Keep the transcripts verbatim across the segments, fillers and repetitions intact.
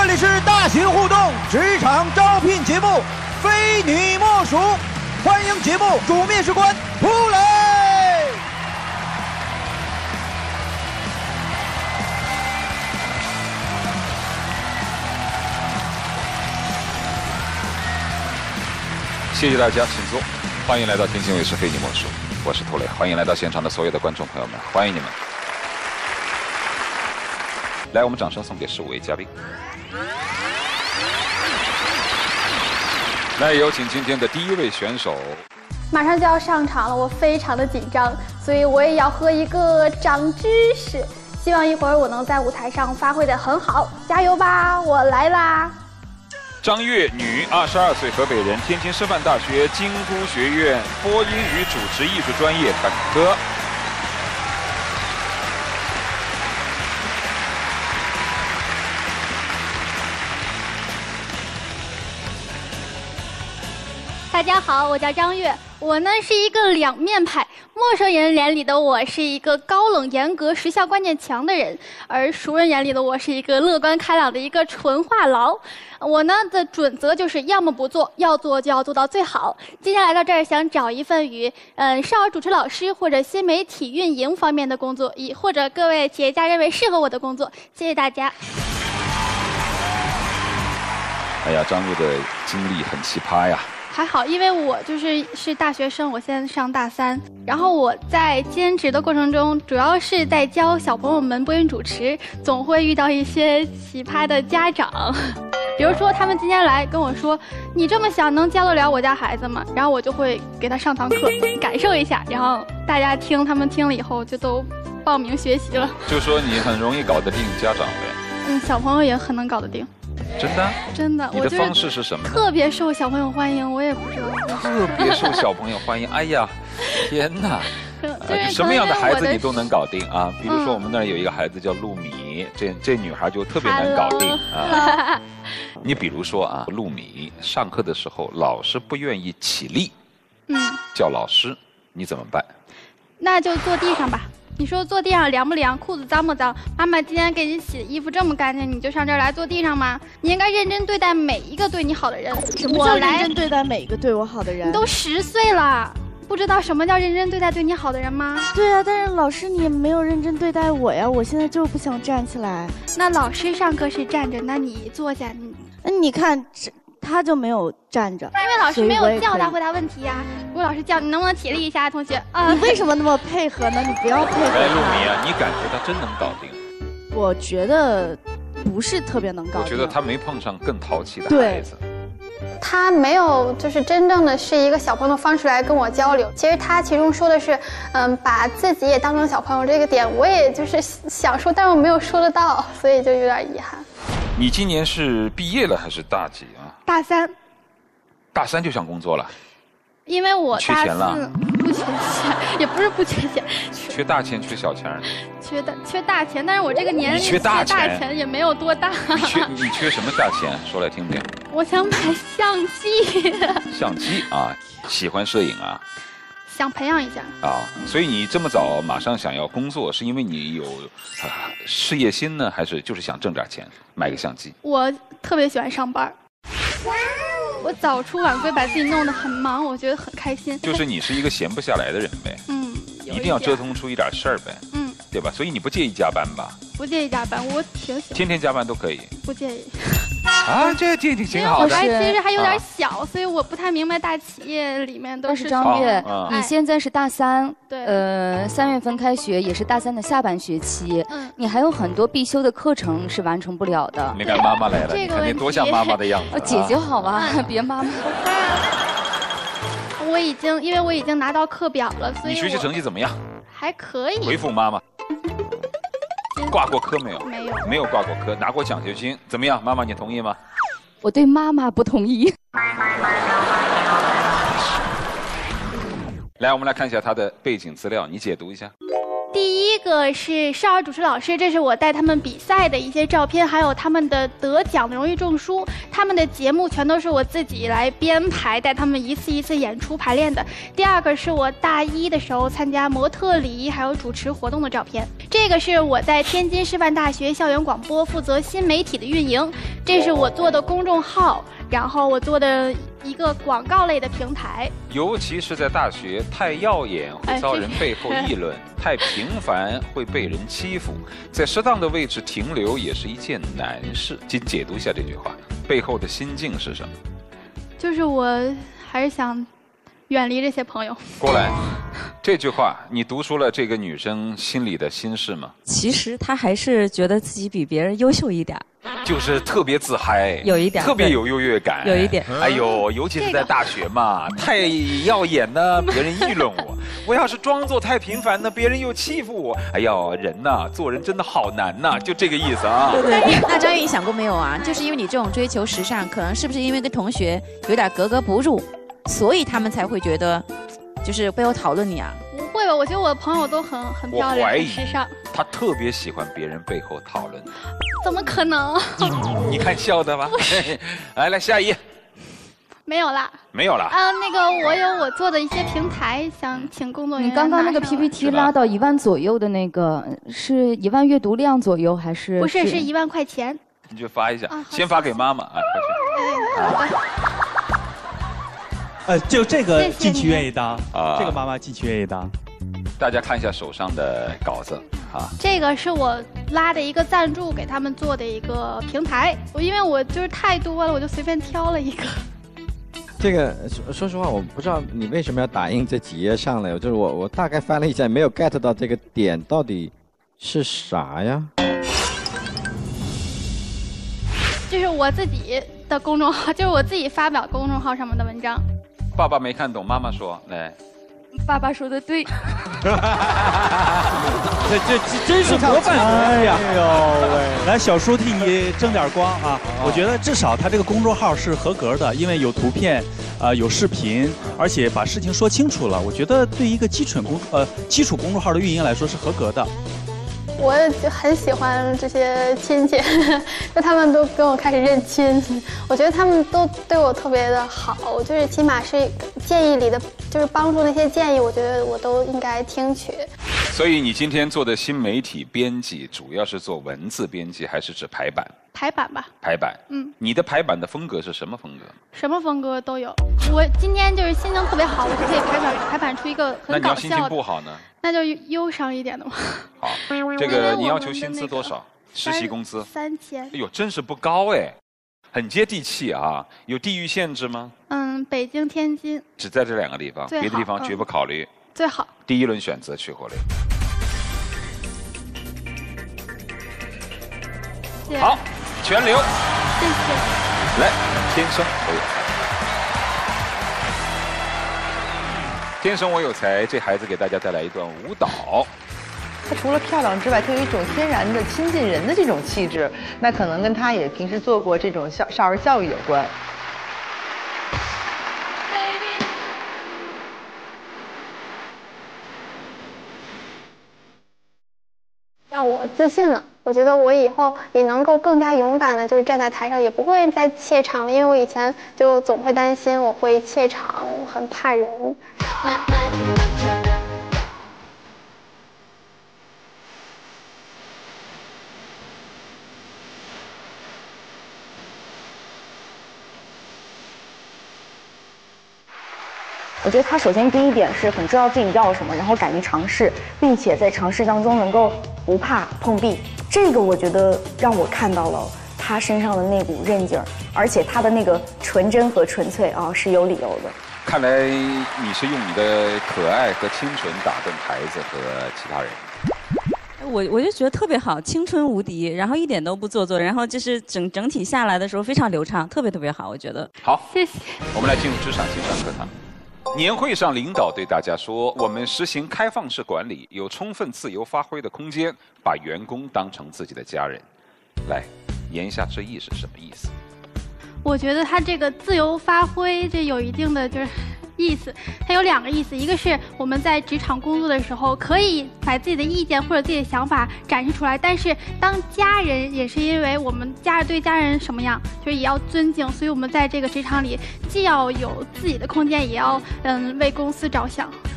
这里是大型互动职场招聘节目《非你莫属》，欢迎节目主面试官涂磊。 谢谢大家，请坐。欢迎来到天津卫视《非你莫属》，我是涂磊。欢迎来到现场的所有的观众朋友们，欢迎你们。来，我们掌声送给十五位嘉宾。来，有请今天的第一位选手。 马上就要上场了，我非常的紧张，所以我也要喝一个长知识。希望一会儿我能在舞台上发挥得很好，加油吧！我来啦。 张悦，女，二十二岁，河北人，天津师范大学京都学院播音与主持艺术专业本科。 大家好，我叫张悦，我呢是一个两面派。陌生人眼里的我是一个高冷严格、时效观念强的人，而熟人眼里的我是一个乐观开朗的一个纯话痨。我呢的准则就是要么不做，要做就要做到最好。今天来到这儿，想找一份与嗯少儿主持老师或者新媒体运营方面的工作，以或者各位企业家认为适合我的工作。谢谢大家。 哎呀，张悦的经历很奇葩呀。 还好，因为我就是是大学生，我现在上大三。然后我在兼职的过程中，主要是在教小朋友们播音主持，总会遇到一些奇葩的家长。比如说，他们今天来跟我说：“你这么小，能教得了我家孩子吗？”然后我就会给他上堂课，感受一下。然后大家听，他们听了以后就都报名学习了。 就说你很容易搞得定家长呗。 嗯，小朋友也很能搞得定。 真的？ 真的。 你的方式是什么呢？ 特别受小朋友欢迎，我也不知道。 特别受小朋友欢迎，哎呀，天哪！ 呃、 什么样的孩子你都能搞定啊！比如说我们那儿有一个孩子叫陆米，这这女孩就特别能搞定啊。你比如说啊，陆米上课的时候老师不愿意起立，嗯，叫老师，你怎么办？ 那就坐地上吧。你说坐地上凉不凉？裤子脏不脏？妈妈今天给你洗的衣服这么干净，你就上这儿来坐地上吗？你应该认真对待每一个对你好的人。 什么叫认真对待每一个对我好的人？ 你都十岁了，不知道什么叫认真对待对你好的人吗？ 对啊，但是老师你没有认真对待我呀，我现在就不想站起来。 那老师上课是站着，那你坐下。你， 那你看这。他就没有站着， 因为老师没有叫他回答问题呀、啊。如果老师叫你，能不能起立一下，同学？ 啊，你为什么那么配合呢？你不要配合。 哎，陆米啊，你感觉他真能搞定？ 我觉得不是特别能搞定。 我觉得他没碰上更淘气的孩子。 他没有就是真正的是一个小朋友的方式来跟我交流。其实他其中说的是，嗯，把自己也当成小朋友这个点，我也就是想说，但是我没有说得到，所以就有点遗憾。 你今年是毕业了还是大几啊？ 大三。 大三就想工作了？ 因为我缺钱了？ 不缺钱，也不是不缺钱。 缺大钱，缺小钱？ 缺大缺大钱，但是我这个年龄缺大钱， 大钱也没有多大。 你缺你缺什么大钱？说来听听。 我想买相机。 相机啊，喜欢摄影啊？ 想培养一下啊，所以你这么早马上想要工作，是因为你有、呃、事业心呢，还是就是想挣点钱买个相机？ 我特别喜欢上班，我早出晚归，把自己弄得很忙，我觉得很开心。 就是你是一个闲不下来的人呗，嗯，一定要折腾出一点事儿呗，嗯，对吧？所以你不介意加班吧？ 不介意加班，我挺喜欢。 天天加班都可以？ 不介意。 啊，这挺挺挺好的。 我还其实还有点小，啊、所以我不太明白大企业里面都是。 但是张悦， 啊、 你现在是大三， 对， 呃，三月份开学，也是大三的下半学期，嗯，你还有很多必修的课程是完成不了的。 没看妈妈来了，你看你多像妈妈的样子。 姐姐好啊，别妈妈。 我已经，因为我已经拿到课表了，所以你学习成绩怎么样？ 还可以。 回复妈妈。挂过科没有？ 没有， 没有挂过科，拿过奖学金，怎么样？妈妈，你同意吗？ 我对妈妈不同意。 来，我们来看一下他的背景资料，你解读一下。 第一个是少儿主持老师，这是我带他们比赛的一些照片，还有他们的得奖的荣誉证书。他们的节目全都是我自己来编排，带他们一次一次演出排练的。第二个是我大一的时候参加模特礼还有主持活动的照片。这个是我在天津师范大学校园广播负责新媒体的运营。 这是我做的公众号，然后我做的一个广告类的平台。 尤其是在大学，太耀眼会遭人背后议论，太平凡会被人欺负，在适当的位置停留也是一件难事。请解读一下这句话背后的心境是什么？ 就是我还是想远离这些朋友。 郭兰，这句话你读出了这个女生心里的心事吗？ 其实她还是觉得自己比别人优秀一点， 就是特别自嗨， 有一点， 特别有优越感， 有一点。 哎呦，尤其是在大学嘛，这个、太耀眼呢，别人议论我；我要是装作太平凡呢，别人又欺负我。哎呦，人呐，做人真的好难呐，就这个意思啊。 对对。 那张宇，你想过没有啊？就是因为你这种追求时尚，可能是不是因为跟同学有点格格不入？所以他们才会觉得，就是背后讨论你啊？ 不会吧？我觉得我的朋友都很很漂亮，很时尚。 他特别喜欢别人背后讨论。 怎么可能？ 你看笑的吧。来来，下一页。 没有啦。 没有啦。 啊，那个我有我做的一些平台，想请工作人员。 你刚刚那个 P P T 拉到一万左右的那个，是一万阅读量左右还是？ 不是，是一万块钱。 你就发一下，啊、先发给妈妈啊。 哎，好的。 呃，就这个进去愿意当啊，这个妈妈进去愿意当。 大家看一下手上的稿子啊。 这个是我拉的一个赞助给他们做的一个平台，我因为我就是太多了，我就随便挑了一个。 这个说说实话，我不知道你为什么要打印这几页上来，就是我我大概翻了一下，没有 get 到这个点到底是啥呀？ 就是我自己的公众号，就是我自己发表公众号上面的文章。 爸爸没看懂，妈妈说来。 爸爸说的对。 这这真是模范哎呀！哎呦喂！来，小叔替你争点光啊！我觉得至少他这个公众号是合格的，因为有图片，呃，有视频，而且把事情说清楚了。我觉得对一个基础公呃基础公众号的运营来说是合格的。 我就很喜欢这些亲戚，就他们都跟我开始认亲，我觉得他们都对我特别的好，我就是起码是建议里的，就是帮助那些建议，我觉得我都应该听取。 所以你今天做的新媒体编辑，主要是做文字编辑，还是指排版？ 排版吧。 排版。 嗯。 你的排版的风格是什么风格？ 什么风格都有。我今天就是心情特别好，我就可以排版排版出一个很搞笑的。 那你要心情不好呢？ 那就忧伤一点的嘛。 好，这个你要求薪资多少？实习工资三千。 哎呦，真是不高哎，很接地气啊。有地域限制吗？ 嗯，北京、天津。 只在这两个地方，别的地方绝不考虑。 最好。 第一轮选择去火力。好，全留。 谢谢。 来，天生我有才。天生我有才，这孩子给大家带来一段舞蹈。 她除了漂亮之外，她有一种天然的亲近人的这种气质，那可能跟她也平时做过这种少少儿教育有关。 让我自信了，我觉得我以后也能够更加勇敢的，就是站在台上，也不会再怯场了，因为我以前就总会担心我会怯场，很怕人。 我觉得他首先第一点是很知道自己要什么，然后敢于尝试，并且在尝试当中能够不怕碰壁。这个我觉得让我看到了他身上的那股韧劲儿，而且他的那个纯真和纯粹啊是有理由的。 看来你是用你的可爱和清纯打动孩子和其他人。 我我就觉得特别好，青春无敌，然后一点都不做作，然后就是整整体下来的时候非常流畅，特别特别好，我觉得。 好， 谢谢。 我们来进入职场情商课堂。年会上，领导对大家说：“我们实行开放式管理，有充分自由发挥的空间，把员工当成自己的家人。”来，言下之意是什么意思？ 我觉得他这个自由发挥，这有一定的就是意思。它有两个意思，一个是我们在职场工作的时候，可以把自己的意见或者自己的想法展示出来，但是当家人也是因为我们家对家人什么样，就是也要尊敬，所以我们在这个职场里既要有自己的空间，也要嗯为公司着想。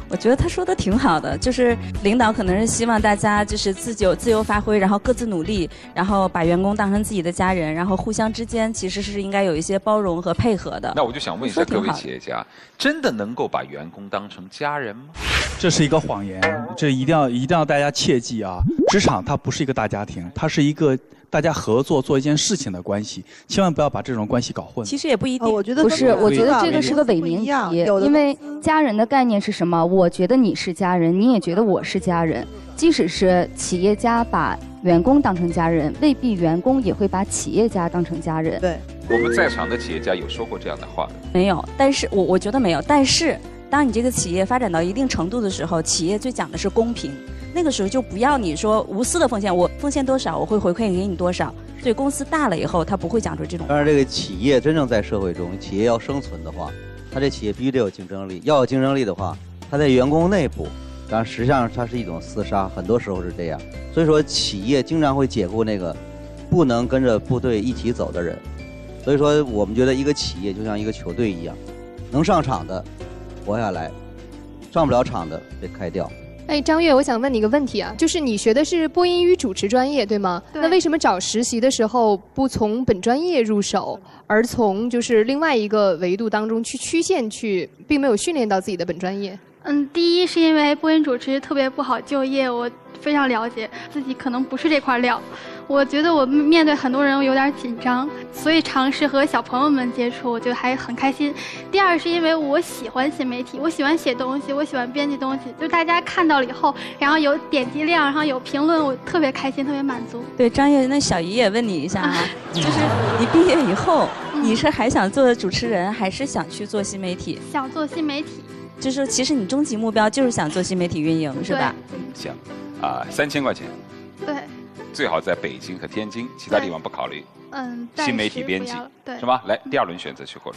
我觉得他说的挺好的，就是领导可能是希望大家就是自由自由发挥，然后各自努力，然后把员工当成自己的家人，然后互相之间其实是应该有一些包容和配合的。 那我就想问一下各位企业家，真的能够把员工当成家人吗？ 这是一个谎言，这一定要一定要大家切记啊！职场它不是一个大家庭，它是一个大家合作做一件事情的关系，千万不要把这种关系搞混。 其实也不一定， 我觉得不是，我觉得这个是个伪命题，因为家人的概念是什么？我觉得你是家人，你也觉得我是家人。即使是企业家把员工当成家人，未必员工也会把企业家当成家人。 对， 我们在场的企业家有说过这样的话？ 没有，但是我我觉得没有，但是当你这个企业发展到一定程度的时候，企业最讲的是公平。那个时候就不要你说无私的奉献，我奉献多少，我会回馈给你多少。所以公司大了以后，他不会讲出这种。 当然，这个企业真正在社会中，企业要生存的话，它这企业必须得有竞争力。要有竞争力的话，它在员工内部，当然实际上它是一种厮杀，很多时候是这样。所以说，企业经常会解雇那个不能跟着部队一起走的人。所以说，我们觉得一个企业就像一个球队一样，能上场的活下来，上不了场的被开掉。 哎，张悦，我想问你一个问题啊，就是你学的是播音与主持专业，对吗？对。那为什么找实习的时候不从本专业入手，而从就是另外一个维度当中去曲线去，并没有训练到自己的本专业？ 嗯，第一是因为播音主持特别不好就业，我非常了解自己可能不是这块料。我觉得我面对很多人我有点紧张，所以尝试和小朋友们接触，我觉得还很开心。第二是因为我喜欢新媒体，我喜欢写东西，我喜欢编辑东西，就大家看到了以后，然后有点击量，然后有评论，我特别开心，特别满足。 对，张悦，那小姨也问你一下啊，就是你毕业以后，你是还想做主持人，还是想去做新媒体？ 想做新媒体。 就是其实你终极目标就是想做新媒体运营，是吧？ 嗯，行，啊，三千块钱。 对。 最好在北京和天津，其他地方不考虑。 嗯， 新媒体编辑， 对， 是吗？来，第二轮选择去获得。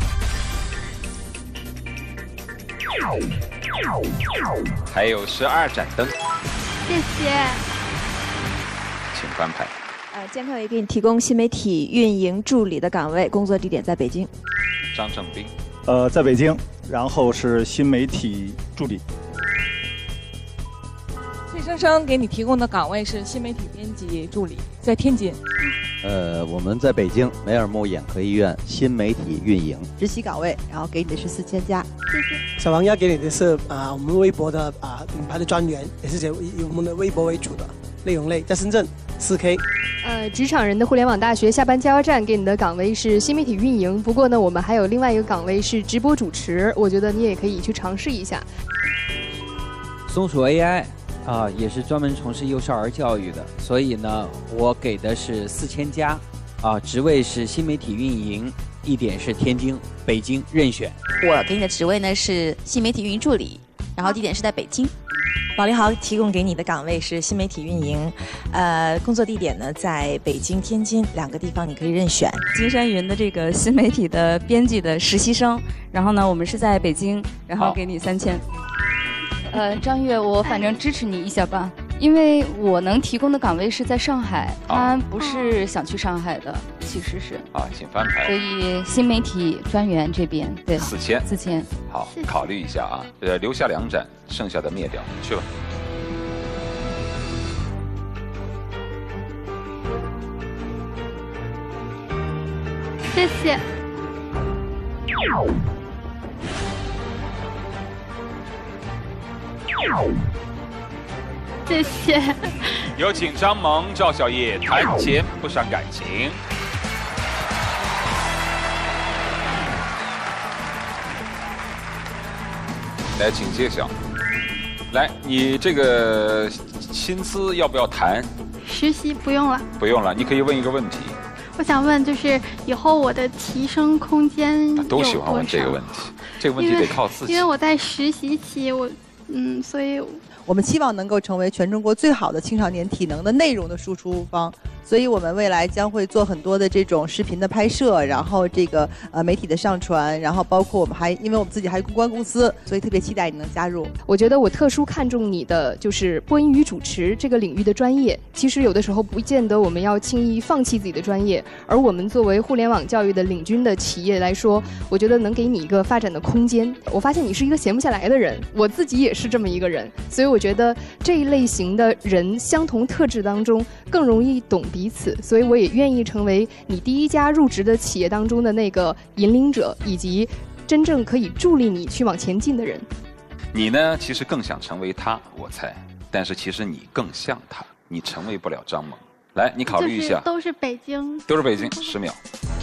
还有十二盏灯。 谢谢。 请翻牌。 呃，健康也给你提供新媒体运营助理的岗位，工作地点在北京。 张正斌。 呃，在北京，然后是新媒体助理。 崔生生给你提供的岗位是新媒体编辑助理，在天津。 呃，我们在北京梅尔木眼科医院新媒体运营实习岗位，然后给你的是四千加。 谢谢。 小王要给你的是啊、呃，我们微博的啊、呃、品牌的专员，也是以以我们的微博为主的内容类，在深圳四 K。 呃，职场人的互联网大学下班加油站给你的岗位是新媒体运营，不过呢，我们还有另外一个岗位是直播主持，我觉得你也可以去尝试一下。 松鼠 A I。啊，也是专门从事幼少儿教育的，所以呢，我给的是四千加，啊，职位是新媒体运营，地点是天津、北京任选。 我给你的职位呢是新媒体运营助理，然后地点是在北京。 保利豪提供给你的岗位是新媒体运营，呃，工作地点呢在北京、天津两个地方，你可以任选。 金山云的这个新媒体的编辑的实习生，然后呢，我们是在北京，然后给你三千。 呃，张悦，我反正支持你一下吧，因为我能提供的岗位是在上海，他不是想去上海的，其实是。 啊，请翻牌。 所以新媒体专员这边，对， 四千， 四千。 好，考虑一下啊，呃，留下两盏，剩下的灭掉，去吧。 谢谢。谢谢。 有请张萌、赵小叶谈钱不伤感情。来，请揭晓。来，你这个薪资要不要谈？ 实习不用了。 不用了，你可以问一个问题。 我想问，就是以后我的提升空间有都喜欢问这个问题，这个问题得靠自己。 因为我在实习期，我嗯，所以我们期望能够成为全中国最好的青少年体能的内容的输出方。 所以我们未来将会做很多的这种视频的拍摄，然后这个呃媒体的上传，然后包括我们还因为我们自己还有公关公司，所以特别期待你能加入。 我觉得我特殊看重你的就是播音与主持这个领域的专业。其实有的时候不见得我们要轻易放弃自己的专业，而我们作为互联网教育的领军的企业来说，我觉得能给你一个发展的空间。我发现你是一个闲不下来的人，我自己也是这么一个人，所以我觉得这一类型的人相同特质当中更容易懂彼此，所以我也愿意成为你第一家入职的企业当中的那个引领者，以及真正可以助力你去往前进的人。 你呢，其实更想成为他，我猜，但是其实你更像他，你成为不了张萌。来，你考虑一下。 就是、都是北京。 都是北京，十秒。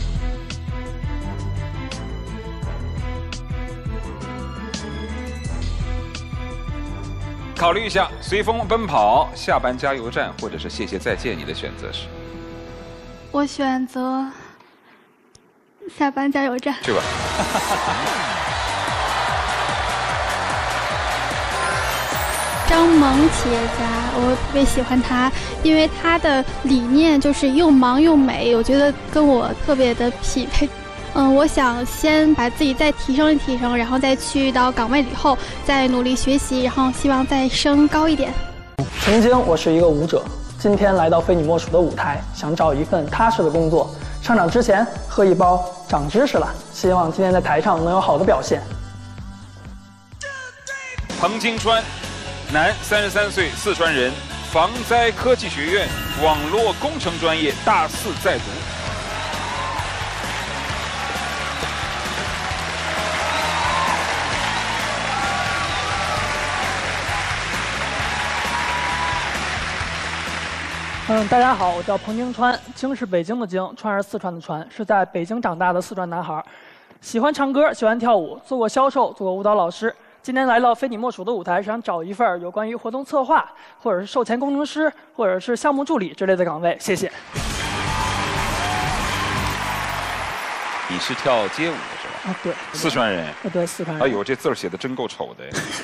考虑一下，随风奔跑、下班加油站，或者是谢谢再见，你的选择是？ 我选择下班加油站。 去吧。 张萌企业家，我特别喜欢他，因为他的理念就是又忙又美，我觉得跟我特别的匹配。嗯，我想先把自己再提升提升，然后再去到岗位以后再努力学习，然后希望再升高一点。 曾经我是一个舞者，今天来到非你莫属的舞台，想找一份踏实的工作。上场之前喝一包长知识了，希望今天在台上能有好的表现。 彭金川，男，三十三岁，四川人，防灾科技学院网络工程专业，大四在读。 嗯，大家好，我叫彭京川，京是北京的京，川是四川的川，是在北京长大的四川男孩，喜欢唱歌，喜欢跳舞，做过销售，做过舞蹈老师。今天来到非你莫属的舞台，想找一份有关于活动策划，或者是售前工程师，或者是项目助理之类的岗位。谢谢。 你是跳街舞的是吧？ 啊，对。 四川人。 啊，对，四川人。 哎呦，这字儿写的真够丑的。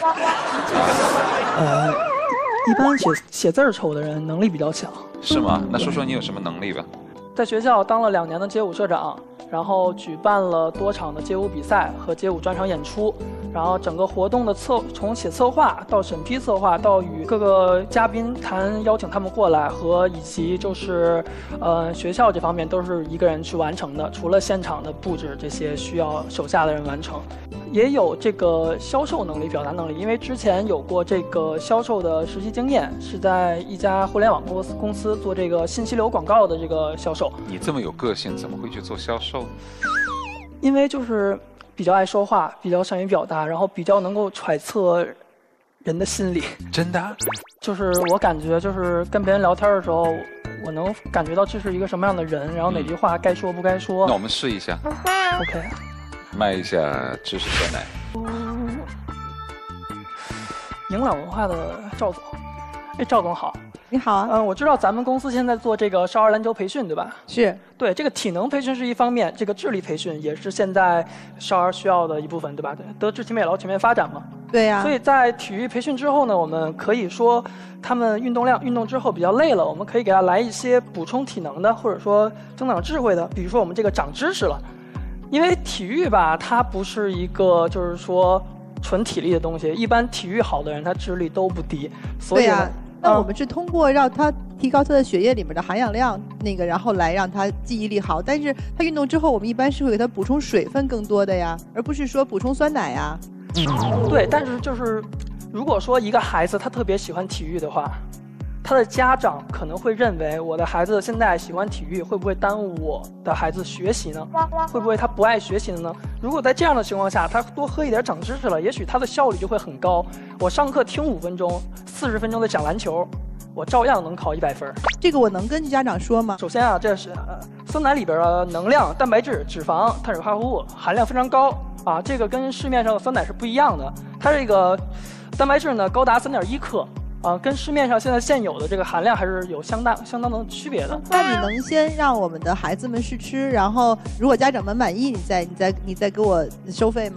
呃，一般写写字儿丑的人能力比较强。 是吗？那说说你有什么能力吧。 在学校当了两年的街舞社长，然后举办了多场的街舞比赛和街舞专场演出，然后整个活动的策从写策划到审批策划，到与各个嘉宾谈邀请他们过来，和以及就是呃学校这方面都是一个人去完成的，除了现场的布置这些需要手下的人完成。也有这个销售能力、表达能力，因为之前有过这个销售的实习经验，是在一家互联网公司公司做这个信息流广告的这个销售。 你这么有个性，怎么会去做销售呢？ 因为就是比较爱说话，比较善于表达，然后比较能够揣测人的心理。 真的？ 就是我感觉，就是跟别人聊天的时候，我能感觉到这是一个什么样的人，然后哪句话该说不该说。 那我们试一下。 OK。 卖一下知识酸奶。 营朗文化的赵总，哎，赵总好。 你好啊。 嗯，我知道咱们公司现在做这个少儿篮球培训，对吧？ 是。 对，这个体能培训是一方面，这个智力培训也是现在少儿需要的一部分，对吧？德智体美劳全面发展嘛。 对呀、啊。 所以在体育培训之后呢，我们可以说他们运动量运动之后比较累了，我们可以给他来一些补充体能的，或者说增长智慧的，比如说我们这个长知识了。因为体育吧，它不是一个就是说纯体力的东西，一般体育好的人他智力都不低。所以对呀、啊，那我们是通过让他提高他的血液里面的含氧量，那个然后来让他记忆力好。但是他运动之后，我们一般是会给他补充水分更多的呀，而不是说补充酸奶呀。 对，但是就是如果说一个孩子他特别喜欢体育的话，他的家长可能会认为我的孩子现在喜欢体育，会不会耽误我的孩子学习呢？会不会他不爱学习了呢？如果在这样的情况下，他多喝一点长知识了，也许他的效率就会很高。我上课听五分钟，四十分钟的讲篮球，我照样能考一百分。 这个我能跟家长说吗？ 首先啊，这是、呃、酸奶里边的能量、蛋白质、脂肪、碳水化合物含量非常高啊，这个跟市面上的酸奶是不一样的。它这个蛋白质呢高达三点一克。啊，跟市面上现在现有的这个含量还是有相当相当的区别的。 那你能先让我们的孩子们试吃，然后如果家长们满意，你再你再你再给我收费吗？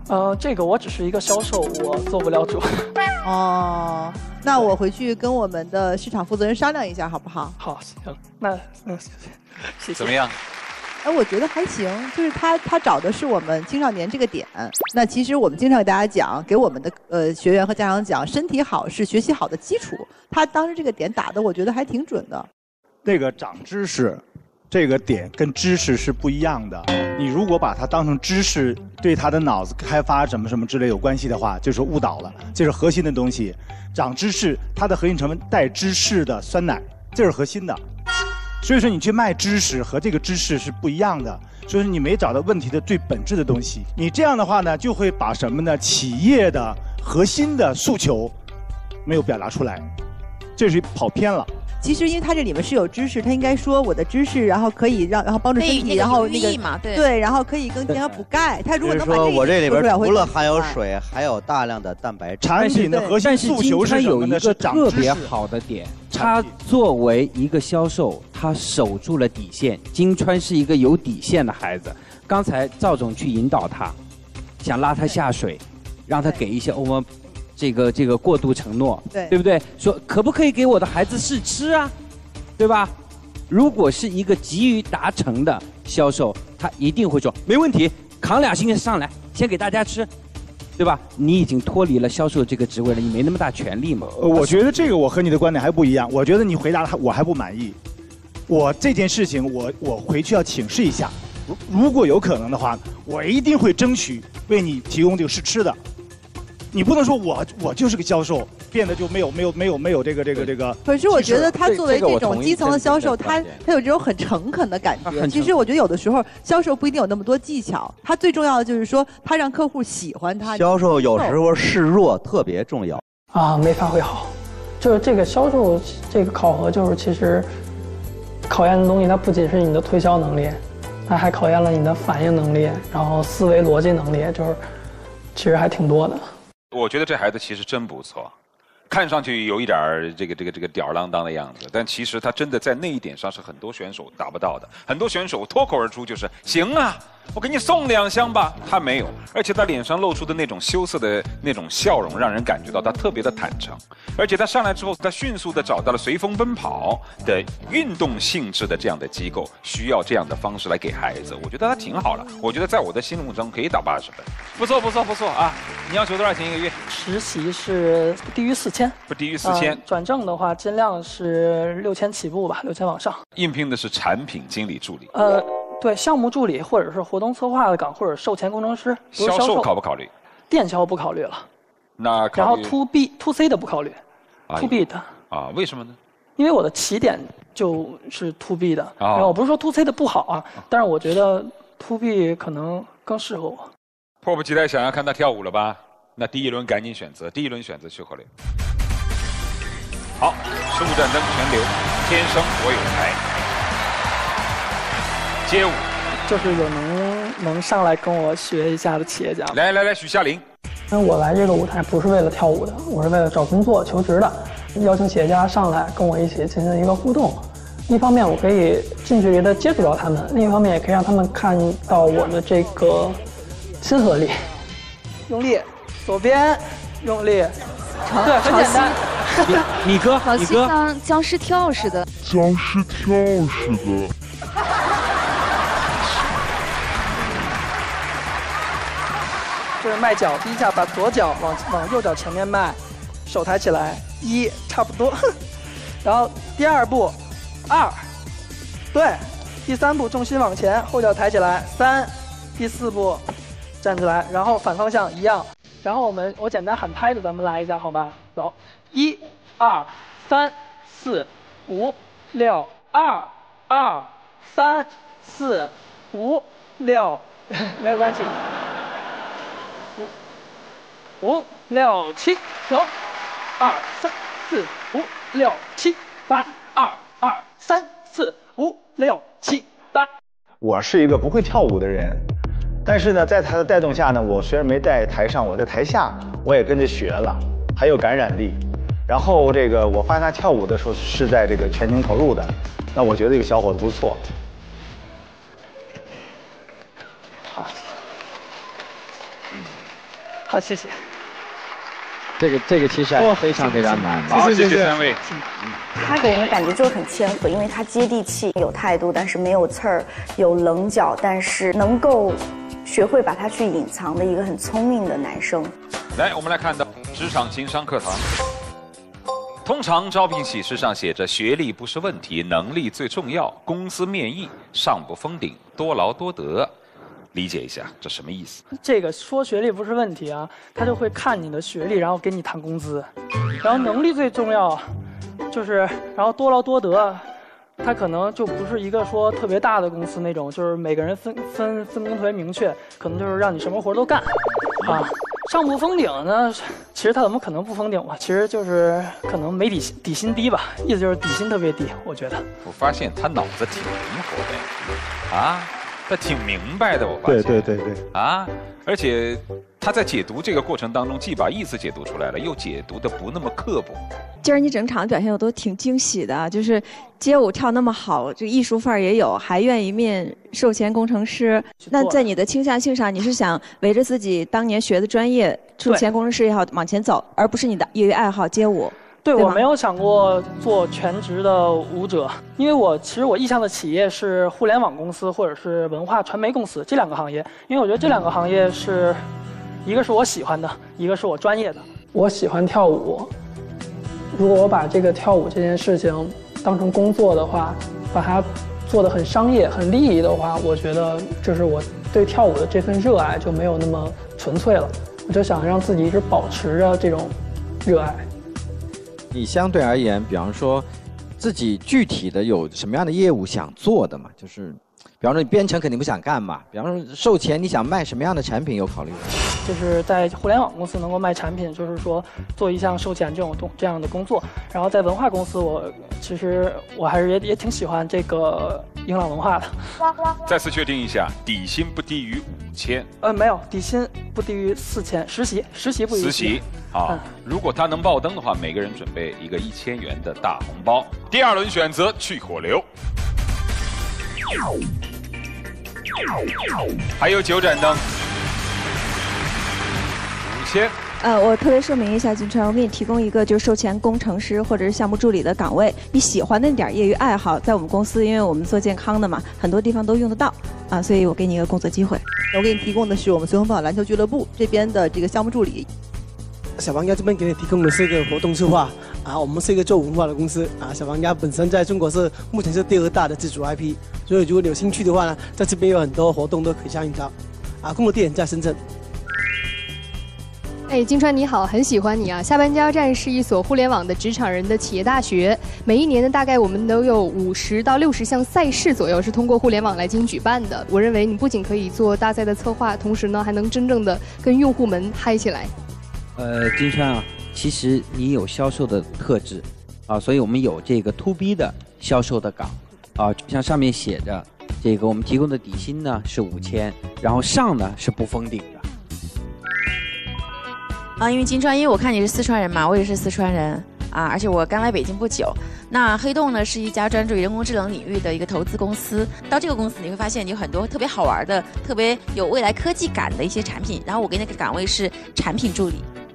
呃，这个我只是一个销售，我做不了主。 哦，那我回去跟我们的市场负责人商量一下，好不好？ 好，行，那嗯，谢谢。 怎么样？ 哎，我觉得还行，就是他他找的是我们青少年这个点。那其实我们经常给大家讲，给我们的呃学员和家长讲，身体好是学习好的基础。他当时这个点打的，我觉得还挺准的。 那个长知识，这个点跟知识是不一样的。你如果把它当成知识，对他的脑子开发什么什么之类有关系的话，就是误导了。这是核心的东西。长知识，它的核心成分带芝士的酸奶，这是核心的。所以说你去卖知识和这个知识是不一样的，所以说你没找到问题的最本质的东西。你这样的话呢，就会把什么呢？企业的核心的诉求没有表达出来，这是跑偏了。 其实因为他这里面是有知识，他应该说我的知识，然后可以让，然后帮助身体，然后那个对对，然后可以更健康补钙。他如果能把这说我这里边除了含有会水，还有大量的蛋白质。 产品的核心诉求是什么呢？ 是特别好的点，他作为一个销售，他守住了底线。金川是一个有底线的孩子。刚才赵总去引导他，想拉他下水，让他给一些我们。这个这个过度承诺， 对对不对？说可不可以给我的孩子试吃啊，对吧？如果是一个急于达成的销售，他一定会说没问题，扛两星期上来，先给大家吃，对吧？你已经脱离了销售这个职位了，你没那么大权利嘛。 呃，我觉得这个我和你的观点还不一样。我觉得你回答的我还不满意。我这件事情我我回去要请示一下，如如果有可能的话，我一定会争取为你提供这个试吃的。你不能说我我就是个销售，变得就没有没有没有没有这个这个这个。 可是我觉得他作为这种基层的销售，他他有这种很诚恳的感觉。其实我觉得有的时候销售不一定有那么多技巧，他最重要的就是说他让客户喜欢他。 销售有时候示弱特别重要。 啊，没发挥好，就是这个销售这个考核，就是其实考验的东西，它不仅是你的推销能力，它还考验了你的反应能力，然后思维逻辑能力，就是其实还挺多的。 我觉得这孩子其实真不错，看上去有一点儿这个这个这个吊儿郎当的样子，但其实他真的在那一点上是很多选手达不到的。很多选手脱口而出就是行啊，我给你送两箱吧，他没有，而且他脸上露出的那种羞涩的那种笑容，让人感觉到他特别的坦诚。而且他上来之后，他迅速的找到了随风奔跑的运动性质的这样的机构，需要这样的方式来给孩子，我觉得他挺好了。我觉得在我的心目中可以打八十分，不错不错不错啊！你要求多少钱一个月？ 实习是不低于四千， 不低于四千、呃。 转正的话，尽量是六千起步吧，六千往上。 应聘的是产品经理助理。 呃。对，项目助理或者是活动策划的岗，或者售前工程师。 销售考不考虑？ 电销不考虑了。 那考虑然后 to B to C 的不考虑、哎、，to B 的。 啊，为什么呢？ 因为我的起点就是 to B 的。 啊。 然后我不是说 to C 的不好啊，但是我觉得 to B 可能更适合我。 迫不及待想要看他跳舞了吧？那第一轮赶紧选择，第一轮选择徐鹤龄。好，十五盏灯全流，天生我有才。街舞就是有能能上来跟我学一下的企业家。 来来来，许夏玲。 那我来这个舞台不是为了跳舞的，我是为了找工作求职的。邀请企业家上来跟我一起进行一个互动，一方面我可以近距离的接触到他们，另一方面也可以让他们看到我的这个亲和力。用力，左边用力，对，很简单。 你哥， 好像僵尸跳似的。 僵尸跳似的。 就是迈脚，第一下把左脚往往右脚前面迈，手抬起来，一差不多，然后第二步，二，对，第三步重心往前，后脚抬起来，三，第四步站起来，然后反方向一样，然后我们我简单喊拍子，咱们来一下好吧？走，一、二、三、四、五、六，二、二、三、四、五、六，没有关系。五六七，走，二三四五六七八，二二三四五六七八。 我是一个不会跳舞的人，但是呢，在他的带动下呢，我虽然没在台上，我在台下我也跟着学了，还有感染力。然后这个我发现他跳舞的时候是在这个全情投入的，那我觉得这个小伙子不错。 好。 好，谢谢。 这个这个其实还非常非常难。 好，谢谢三位。 他给人的感觉就是很谦和，因为他接地气，有态度，但是没有刺儿，有棱角，但是能够学会把它去隐藏的一个很聪明的男生。 来，我们来看到职场情商课堂。通常招聘启事上写着学历不是问题，能力最重要。公司面议上不封顶，多劳多得。理解一下，这什么意思？ 这个说学历不是问题啊，他就会看你的学历，然后给你谈工资。然后能力最重要，就是然后多劳多得。他可能就不是一个说特别大的公司那种，就是每个人分分分工特别明确，可能就是让你什么活都干，啊。上不封顶呢，其实他怎么可能不封顶嘛？其实就是可能没底薪，底薪低吧，意思就是底薪特别低，我觉得。 我发现他脑子挺灵活的，啊，他挺明白的，我发现。 对对对对。 啊，而且他在解读这个过程当中，既把意思解读出来了，又解读的不那么刻薄。 今儿你整场表现我都挺惊喜的，就是街舞跳那么好，这艺术范儿也有，还愿意面售前工程师。那在你的倾向性上，你是想围着自己当年学的专业，售前工程师也好往前走，而不是你的业余爱好街舞。 对，我没有想过做全职的舞者，因为我其实我意向的企业是互联网公司或者是文化传媒公司这两个行业，因为我觉得这两个行业是，一个是我喜欢的，一个是我专业的。我喜欢跳舞。如果我把这个跳舞这件事情当成工作的话，把它做得很商业、很利益的话，我觉得就是我对跳舞的这份热爱就没有那么纯粹了。我就想让自己一直保持着这种热爱。 你相对而言，比方说自己具体的有什么样的业务想做的嘛？就是，比方说你编程肯定不想干嘛，比方说售前你想卖什么样的产品有考虑吗？ 就是在互联网公司能够卖产品，就是说做一项售前这种动这样的工作。然后在文化公司我，我其实我还是也也挺喜欢这个英朗文化的。 再次确定一下，底薪不低于五千。 呃，没有，底薪不低于四千。实习，实习不低于。 实习，好。嗯、如果他能爆灯的话，每个人准备一个一千元的大红包。第二轮选择去火流，还有九盏灯。千。 呃，我特别说明一下，金川，我给你提供一个就是售前工程师或者是项目助理的岗位，你喜欢的那点业余爱好，在我们公司，因为我们做健康的嘛，很多地方都用得到啊，所以我给你一个工作机会。 我给你提供的是我们随风跑篮球俱乐部这边的这个项目助理。 小黄鸭这边给你提供的是一个活动策划啊，我们是一个做文化的公司啊，小黄鸭本身在中国是目前是第二大的自主 I P， 所以如果你有兴趣的话呢，在这边有很多活动都可以相应到啊，工作地点在深圳。 哎，金川你好，很喜欢你啊！下班加油站是一所互联网的职场人的企业大学，每一年呢，大概我们都有五十到六十项赛事左右是通过互联网来进行举办的。我认为你不仅可以做大赛的策划，同时呢，还能真正的跟用户们嗨起来。 呃，金川啊，其实你有销售的特质啊，所以我们有这个 to B 的销售的岗啊，像上面写着，这个我们提供的底薪呢是五千，然后上呢是不封顶的。 啊，因为金川，因为我看你是四川人嘛，我也是四川人啊，而且我刚来北京不久。那黑洞呢是一家专注于人工智能领域的一个投资公司。到这个公司你会发现有很多特别好玩的、特别有未来科技感的一些产品。然后我给那个岗位是产品助理。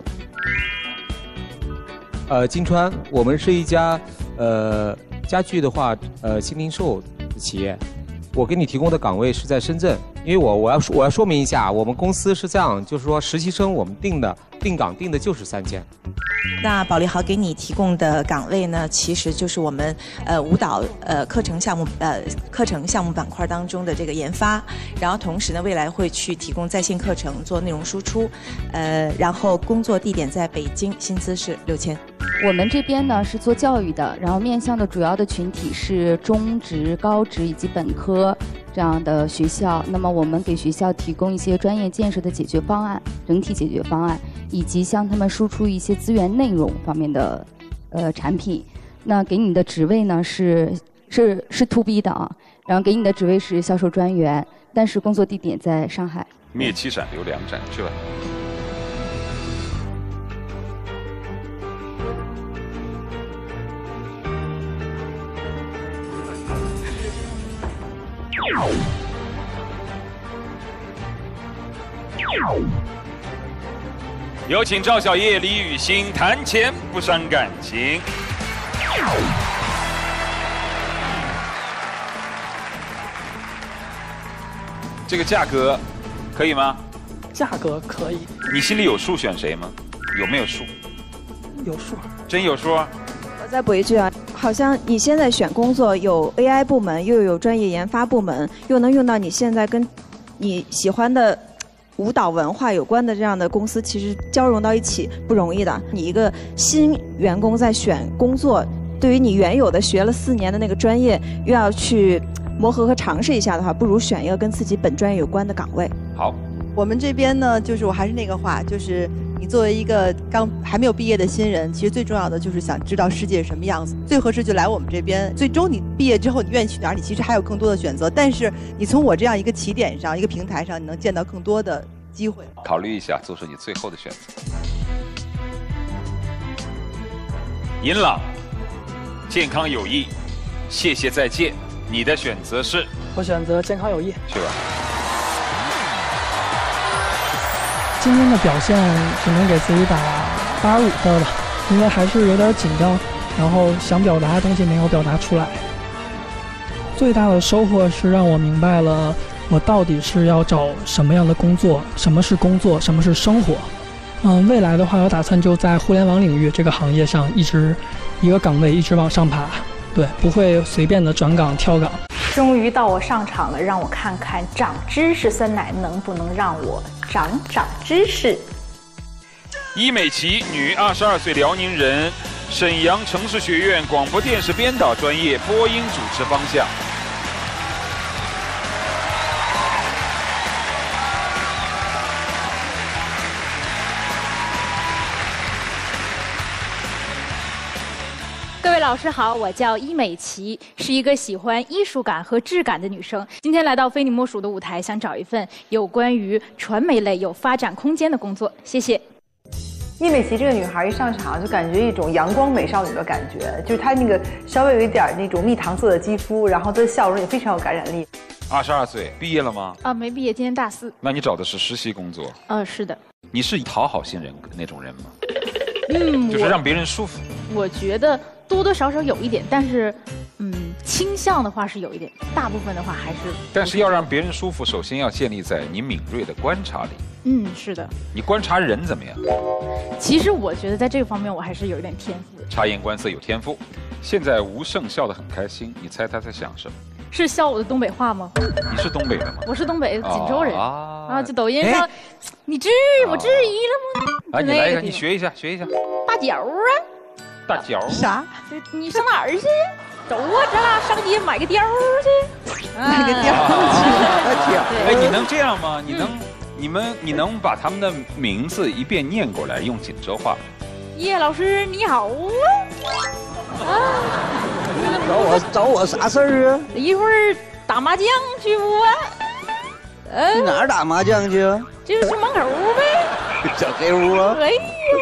呃，金川，我们是一家呃家具的话呃新零售企业。我给你提供的岗位是在深圳，因为我我要我要说明一下，我们公司是这样，就是说实习生我们定的定岗定的就是三千。 那保利豪给你提供的岗位呢，其实就是我们呃舞蹈呃课程项目呃课程项目板块当中的这个研发，然后同时呢，未来会去提供在线课程做内容输出，呃，然后工作地点在北京，薪资是六千。 我们这边呢是做教育的，然后面向的主要的群体是中职、高职以及本科这样的学校。那么我们给学校提供一些专业建设的解决方案、整体解决方案，以及向他们输出一些资源内容方面的呃产品。那给你的职位呢是是是 to B 的啊，然后给你的职位是销售专员，但是工作地点在上海。 灭七闪留两盏，去吧。 Ow! 。 有请赵小叶、李雨欣谈钱不伤感情。这个价格可以吗？ 价格可以。 你心里有数选谁吗？有没有数？ 有数。 真有数啊？ 我再补一句啊，好像你现在选工作有 A I 部门，又有专业研发部门，又能用到你现在跟你喜欢的舞蹈文化有关的这样的公司，其实交融到一起不容易的。你一个新员工在选工作，对于你原有的学了四年的那个专业，又要去磨合和尝试一下的话，不如选一个跟自己本专业有关的岗位。 好， 我们这边呢，就是我还是那个话，就是你作为一个刚还没有毕业的新人，其实最重要的就是想知道世界是什么样子，最合适就来我们这边。最终你毕业之后，你愿意去哪儿，你其实还有更多的选择。但是你从我这样一个起点上，一个平台上，你能见到更多的机会。 考虑一下，做出你最后的选择。银朗，健康有益，谢谢再见。你的选择是？ 我选择健康有益。 去吧。 今天的表现只能给自己打八十五分吧，因为还是有点紧张，然后想表达的东西没有表达出来。最大的收获是让我明白了我到底是要找什么样的工作，什么是工作，什么是生活。嗯，未来的话，我打算就在互联网领域这个行业上一直一个岗位一直往上爬，对，不会随便的转岗跳岗。 终于到我上场了，让我看看长知识酸奶能不能让我长长知识。 伊美琪，女，二十二岁，辽宁人，沈阳城市学院广播电视编导专业，播音主持方向。 各位老师好，我叫伊美琪，是一个喜欢艺术感和质感的女生。今天来到非你莫属的舞台，想找一份有关于传媒类有发展空间的工作。谢谢。 伊美琪这个女孩一上场就感觉一种阳光美少女的感觉，就是她那个稍微有一点那种蜜糖色的肌肤，然后她的笑容也非常有感染力。 二十二岁，毕业了吗？ 啊，没毕业，今年大四。 那你找的是实习工作？ 呃，是的。 你是讨好型人那种人吗？ 嗯， 就是让别人舒服。 我觉得多多少少有一点，但是，嗯，倾向的话是有一点，大部分的话还是。 但是要让别人舒服，首先要建立在你敏锐的观察力。 嗯，是的。 你观察人怎么样？ 其实我觉得在这个方面我还是有一点天赋的。 察言观色有天赋。现在吴胜笑得很开心，你猜他在想什么？ 是笑我的东北话吗？ 你是东北的吗？ 我是东北锦州人啊， 啊，就抖音上，你至我至于了吗？ 啊，你来一个，你学一下，学一下。 大脚啊！ 大脚啥？ 你上哪儿去？走啊，咱俩上街买个貂去。 买个貂去。 哎，你能这样吗？你能，你们，你能把他们的名字一遍念过来，用锦州话？ 叶老师你好啊！ 找我找我啥事儿啊？ 一会儿打麻将去不啊？ 去哪儿打麻将去啊？ 就是去门口呗。 小黑屋啊？ 哎呀！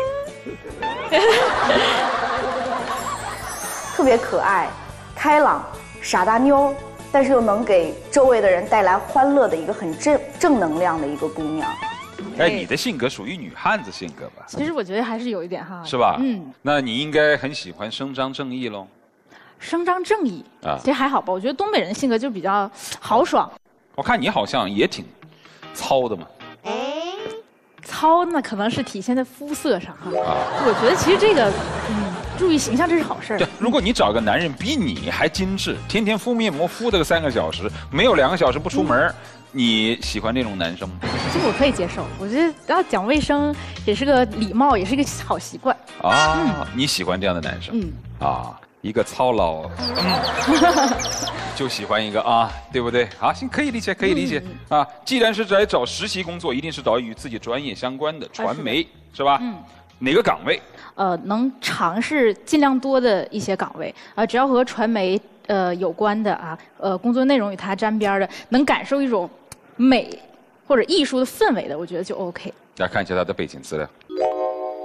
特别可爱、开朗、傻大妞，但是又能给周围的人带来欢乐的一个很正正能量的一个姑娘。 哎，你的性格属于女汉子性格吧？ 其实我觉得还是有一点哈。 是吧？ 嗯。 那你应该很喜欢伸张正义喽。 伸张正义啊， 其实还好吧。我觉得东北人性格就比较豪爽。 我看你好像也挺糙的嘛。 糙那可能是体现在肤色上哈。啊。我觉得其实这个，嗯，注意形象这是好事。 对，如果你找个男人比你还精致，天天敷面膜敷这个三个小时，没有两个小时不出门。嗯，你喜欢这种男生吗？ 其实我可以接受，我觉得要讲卫生也是个礼貌，也是一个好习惯。 啊，嗯，你喜欢这样的男生？嗯，啊，一个操劳，嗯，就喜欢一个啊，对不对？啊，行，可以理解，可以理解。嗯、啊，既然是在找实习工作，一定是找与自己专业相关的传媒，啊、是, 是吧？嗯，哪个岗位？ 呃，能尝试尽量多的一些岗位，啊、呃，只要和传媒呃有关的啊，呃，工作内容与它沾边的，能感受一种美或者艺术的氛围的，我觉得就 OK。 来看一下他的背景资料。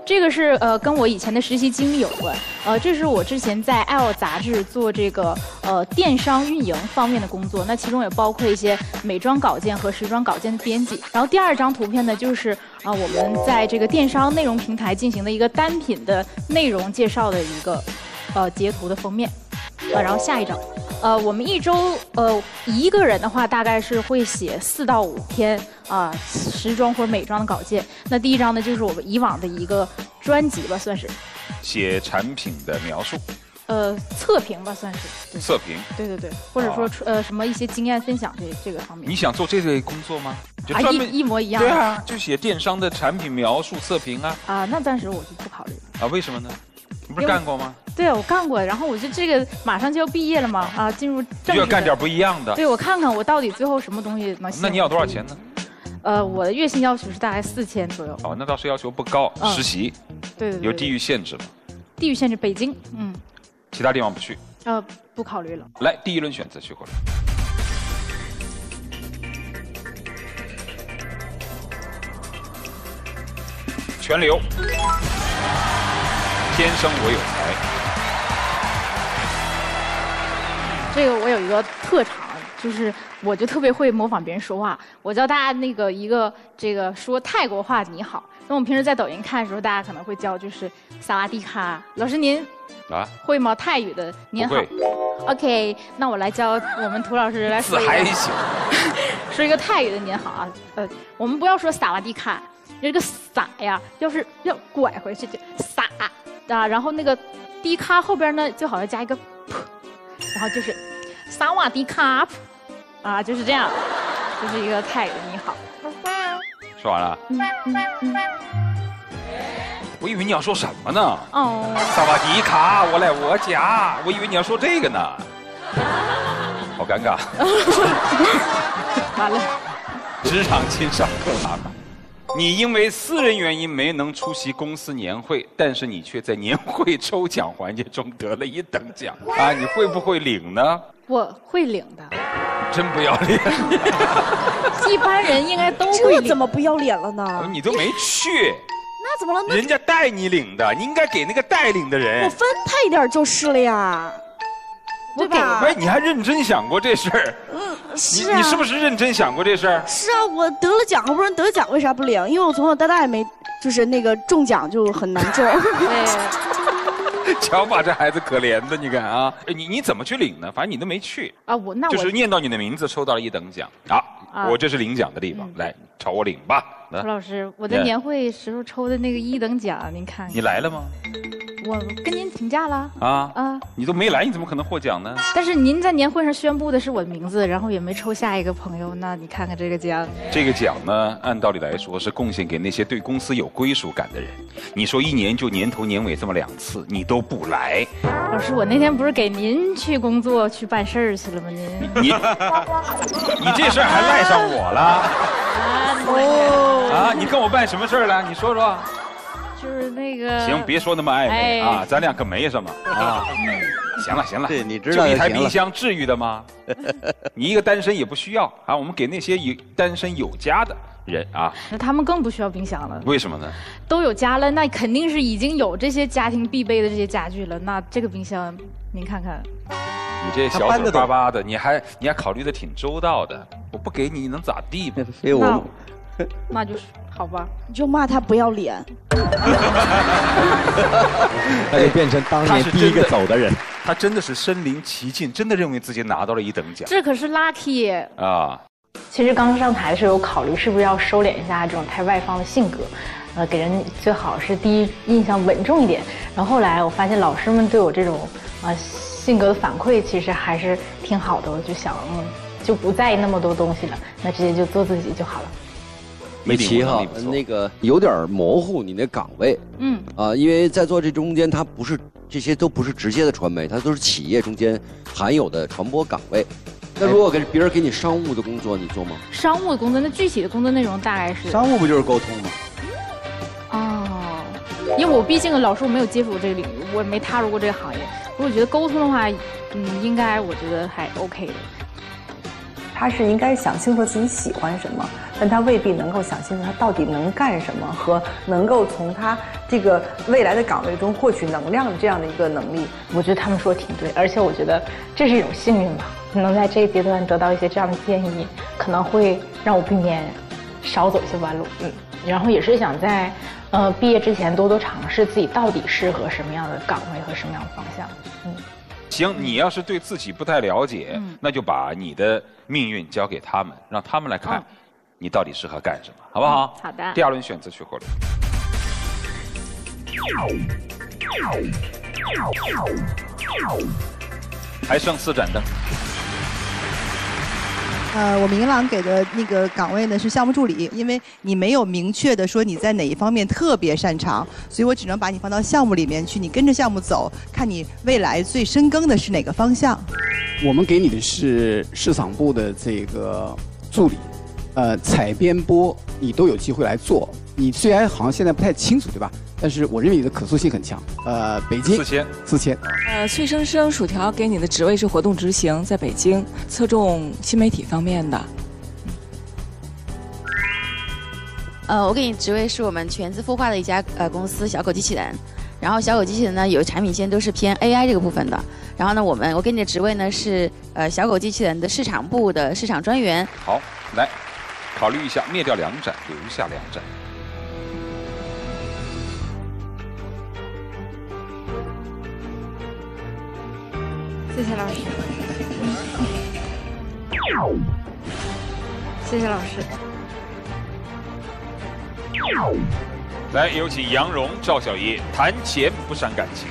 这个是呃跟我以前的实习经历有关，呃，这是我之前在 L 杂志做这个呃电商运营方面的工作，那其中也包括一些美妆稿件和时装稿件的编辑。然后第二张图片呢，就是啊、呃、我们在这个电商内容平台进行的一个单品的内容介绍的一个呃截图的封面。呃，然后下一张，呃，我们一周呃一个人的话，大概是会写四到五篇啊、呃、时装或者美妆的稿件。那第一张呢，就是我们以往的一个专辑吧，算是写产品的描述， 呃，测评吧，算是对测评， 对对对，或者说、哦、呃什么一些经验分享这这个方面。 你想做这类工作吗？就啊，一一模一样。 对啊，就写电商的产品描述测评啊。 啊，那暂时我就不考虑了。 啊，为什么呢？你不是干过吗？ 对，我干过，然后我就这个马上就要毕业了嘛，啊，进入正就要干点不一样的。 对，我看看我到底最后什么东西能。 那你要多少钱呢？ 呃，我的月薪要求是大概四千左右。 哦，那倒是要求不高， 嗯、 实习。 对 对, 对。 有地域限制吗？ 地域限制，北京，嗯。 其他地方不去？ 呃，不考虑了。 来，第一轮选择去过来。全流。天生我有才， 这个我有一个特长，就是我就特别会模仿别人说话。我教大家那个一个这个说泰国话你好，那我们平时在抖音看的时候，大家可能会教就是萨瓦迪卡。老师您啊会吗？泰语的您好。OK， 那我来教我们涂老师来说一个， 还行， 说一个泰语的您好啊。呃，我们不要说萨瓦迪卡，这个撒呀，要是要拐回去就撒。啊，然后那个迪卡后边呢，最好要加一个 p， 然后就是萨瓦迪卡，啊，就是这样，这、就是一个泰语的你好。 说完了。 嗯嗯嗯。 我以为你要说什么呢？ 哦。 萨瓦迪卡，我来我家，我以为你要说这个呢。好尴尬。 完了。 职场经上课拿法。你因为私人原因没能出席公司年会，但是你却在年会抽奖环节中得了一等奖啊！你会不会领呢？ 我会领的。 真不要脸！ 一般人应该都会领。 这怎么不要脸了呢？ 你都没去。 那怎么了？ 人家带你领的，你应该给那个带领的人。 我分配点就是了呀。 我给， 哎，你还认真想过这事儿？ 嗯，是啊。 你你是不是认真想过这事儿？ 是啊，我得了奖，好不容易得奖，为啥不领？因为我从小到大也没，就是那个中奖就很难中。 对。 瞧把这孩子可怜的，你看啊，你你怎么去领呢？反正你都没去啊，我那我就是念到你的名字，抽到了一等奖啊！啊我这是领奖的地方，嗯、来朝我领吧。 涂老师，我在年会时候抽的那个一等奖，您看看。 你来了吗？ 我跟您请假了啊啊！ 你都没来，你怎么可能获奖呢？ 但是您在年会上宣布的是我的名字，然后也没抽下一个朋友，那你看看这个奖。 这个奖呢，按道理来说是贡献给那些对公司有归属感的人。你说一年就年头年尾这么两次，你都不来。 老师，我那天不是给您去工作去办事儿去了吗？您你你这事儿还赖上我了？ 啊哦啊！你跟我办什么事儿了？你说说。 就是那个行，别说那么暧昧、哎、啊，咱俩可没什么啊。行了行了， 对，你知道就一台冰箱至于的吗？你一个单身也不需要啊，我们给那些有单身有家的人啊。 那他们更不需要冰箱了。 为什么呢？ 都有家了，那肯定是已经有这些家庭必备的这些家具了。那这个冰箱，您看看。 你这小嘴巴巴的，你还你还考虑的挺周到的。我不给你能咋地嘛？ 所以我。 那就是好吧， 你就骂他不要脸， 那就变成当年第一个走的人。 他真的是身临其境，真的认为自己拿到了一等奖。 这可是 lucky 啊！ 其实刚上台的时候有考虑是不是要收敛一下这种太外放的性格，呃，给人最好是第一印象稳重一点。然后后来我发现老师们对我这种啊、呃、性格的反馈其实还是挺好的，我就想嗯就不在意那么多东西了，那直接就做自己就好了。 美琪哈，那个有点模糊你那岗位， 嗯啊，因为在做这中间，它不是这些都不是直接的传媒，它都是企业中间含有的传播岗位。那如果给别人给你商务的工作，你做吗？ 商务的工作，那具体的工作内容大概是？ 商务不就是沟通吗？ 哦，因为我毕竟老师我没有接触过这个领域，我没踏入过这个行业。如果觉得沟通的话，嗯，应该我觉得还 OK 的。 他是应该想清楚自己喜欢什么，但他未必能够想清楚他到底能干什么和能够从他这个未来的岗位中获取能量的这样的一个能力。 我觉得他们说的挺对，而且我觉得这是一种幸运吧，能在这个阶段得到一些这样的建议，可能会让我避免少走一些弯路。嗯，然后也是想在呃毕业之前多多尝试自己到底适合什么样的岗位和什么样的方向。嗯。 行，你要是对自己不太了解，嗯、那就把你的命运交给他们，让他们来看，你到底适合干什么，好不好？ 好的。 第二轮选择曲火流。还剩四盏灯。 呃，我明朗给的那个岗位呢是项目助理，因为你没有明确的说你在哪一方面特别擅长，所以我只能把你放到项目里面去，你跟着项目走，看你未来最深耕的是哪个方向。 我们给你的是市场部的这个助理，呃，采编播你都有机会来做。你虽然好像现在不太清楚，对吧？但是我认为你的可塑性很强。呃，北京四千， 四千。 呃，脆生生薯条给你的职位是活动执行，在北京，侧重新媒体方面的。 呃，我给你职位是我们全自孵化的一家呃公司小狗机器人，然后小狗机器人呢有产品线都是偏 A I 这个部分的，然后呢我们我给你的职位呢是呃小狗机器人的市场部的市场专员。 好，来考虑一下，灭掉两盏，留下两盏。 谢谢老师，谢谢老师。 来，有请杨蓉、赵小叶，谈钱不伤感情。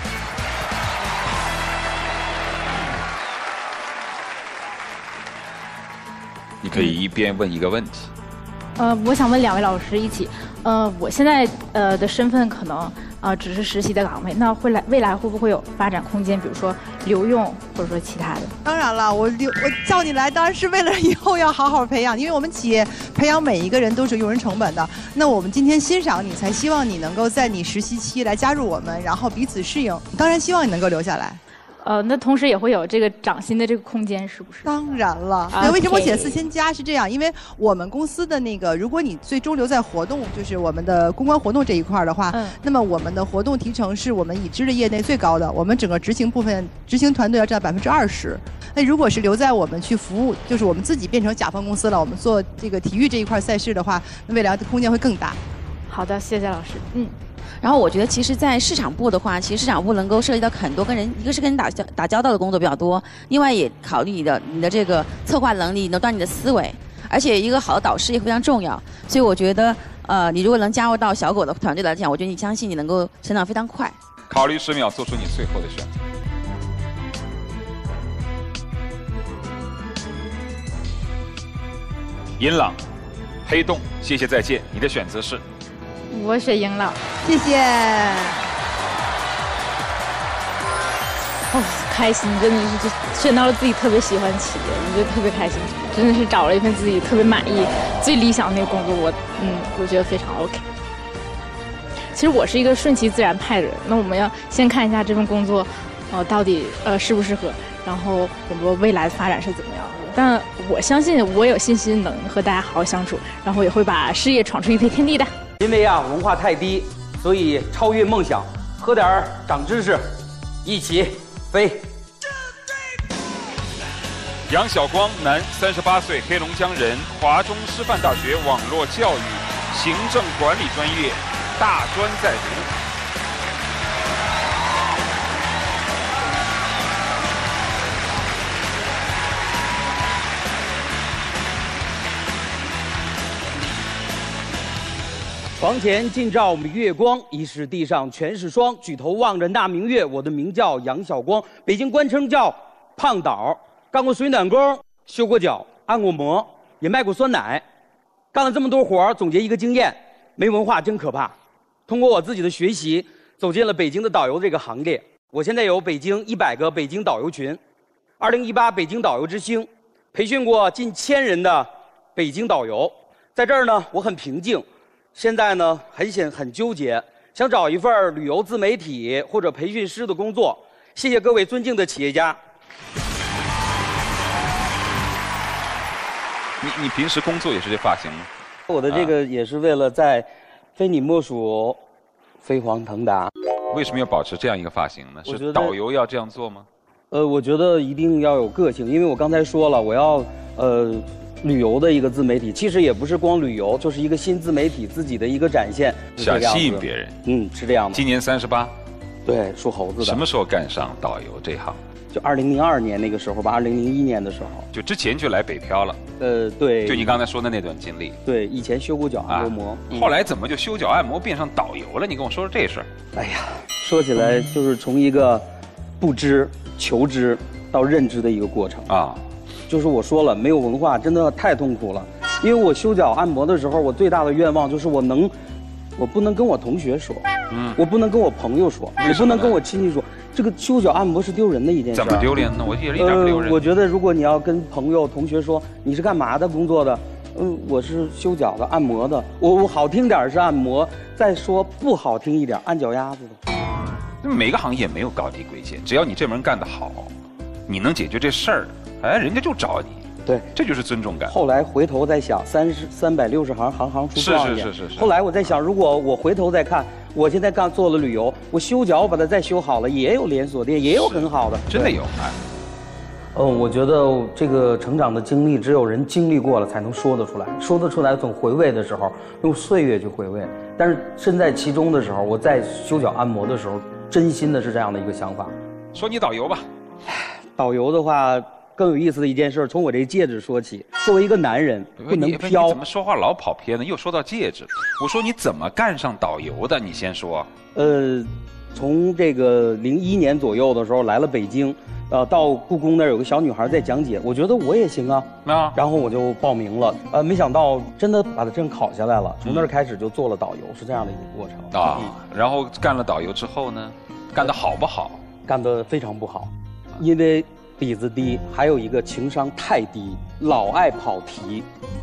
你可以一边问一个问题。 呃，我想问两位老师一起，呃，我现在呃的身份可能呃只是实习的岗位，那会来未来会不会有发展空间？比如说留用，或者说其他的？ 当然了，我留我叫你来，当然是为了以后要好好培养，因为我们企业培养每一个人都是用人成本的。那我们今天欣赏你，才希望你能够在你实习期来加入我们，然后彼此适应。当然希望你能够留下来。 呃，那同时也会有这个涨薪的这个空间，是不是？ 当然了。那为什么我写四千加是这样？因为我们公司的那个，如果你最终留在活动，就是我们的公关活动这一块的话，嗯、那么我们的活动提成是我们已知的业内最高的。我们整个执行部分，执行团队要占百分之二十。那如果是留在我们去服务，就是我们自己变成甲方公司了，我们做这个体育这一块赛事的话，那未来的空间会更大。 好的，谢谢老师。嗯。 然后我觉得，其实，在市场部的话，其实市场部能够涉及到很多跟人，一个是跟人打交打交道的工作比较多，另外也考虑你的你的这个策划能力，能锻你的思维，而且一个好的导师也非常重要。所以我觉得，呃，你如果能加入到小狗的团队来讲，我觉得你相信你能够成长非常快。 考虑十秒，做出你最后的选择。银朗、黑洞，谢谢再见。你的选择是？ 我选赢了， 谢谢。 哦，开心，真的是选到了自己特别喜欢的企业，我觉得特别开心，真的是找了一份自己特别满意、最理想的那个工作，我嗯，我觉得非常 OK。其实我是一个顺其自然派的人，那我们要先看一下这份工作，呃，到底呃适不适合，然后我们未来的发展是怎么样的。但我相信，我有信心能和大家好好相处，然后也会把事业闯出一片天地的。 因为啊文化太低，所以超越梦想，喝点儿长知识，一起飞。 杨晓光，男，三十八岁，黑龙江人，华中师范大学网络教育行政管理专业大专在读。 床前尽照明月光，疑是地上全是霜。举头望着那明月，我的名叫杨晓光，北京官称叫胖岛，干过水暖工，修过脚，按过摩，也卖过酸奶。干了这么多活，总结一个经验：没文化真可怕。通过我自己的学习，走进了北京的导游这个行列。我现在有北京一百个北京导游群，二零一八北京导游之星，培训过近千人的北京导游。在这儿呢，我很平静。现在呢，很想很纠结，想找一份旅游自媒体或者培训师的工作。谢谢各位尊敬的企业家。 你你平时工作也是这发型吗？ 我的这个也是为了在非你莫属、飞黄腾达。 为什么要保持这样一个发型呢？是导游要这样做吗？ 呃，我觉得一定要有个性，因为我刚才说了，我要呃旅游的一个自媒体，其实也不是光旅游，就是一个新自媒体自己的一个展现， 想吸引别人。 嗯，是这样的。 今年三十八， 对，属猴子的。 什么时候干上导游这行？ 就二零零二年那个时候吧，二零零一年的时候。 就之前就来北漂了。 呃，对。 就你刚才说的那段经历。 对，以前修过脚按摩， 啊嗯、后来怎么就修脚按摩变上导游了？你跟我说说这事儿。 哎呀，说起来就是从一个不知求知到认知的一个过程啊。就是我说了，没有文化真的太痛苦了。因为我修脚按摩的时候，我最大的愿望就是我能，我不能跟我同学说，嗯，我不能跟我朋友说，我不能跟我亲戚说。这个修脚按摩是丢人的一件事。 怎么丢人呢？我觉得一点不丢人。 呃，我觉得如果你要跟朋友、同学说你是干嘛的工作的，嗯，我是修脚的、按摩的。我我好听点是按摩，再说不好听一点，按脚丫子的。 每个行业没有高低贵贱，只要你这门干得好，你能解决这事儿，哎，人家就找你。 对， 这就是尊重感。 后来回头再想，三十三百六十行，行行出状元。 是是是是是。 后来我在想，如果我回头再看，我现在干做了旅游，我修脚我把它再修好了，也有连锁店，也有很好的。 真的有哎。 嗯，我觉得这个成长的经历，只有人经历过了才能说得出来。说得出来，总回味的时候，用岁月去回味。但是身在其中的时候，我在修脚按摩的时候，真心的是这样的一个想法。 说你导游吧。 导游的话。更有意思的一件事，从我这戒指说起。作为一个男人，不能飘。 你怎么说话老跑偏呢？又说到戒指，我说你怎么干上导游的？你先说。 呃，从这个零一年左右的时候来了北京，呃，到故宫那儿有个小女孩在讲解，我觉得我也行啊。啊。然后我就报名了，呃，没想到真的把它证考下来了。从那儿开始就做了导游，是这样的一个过程啊。然后干了导游之后呢，干得好不好？ 干得非常不好，因为。底子低，还有一个情商太低，老爱跑题。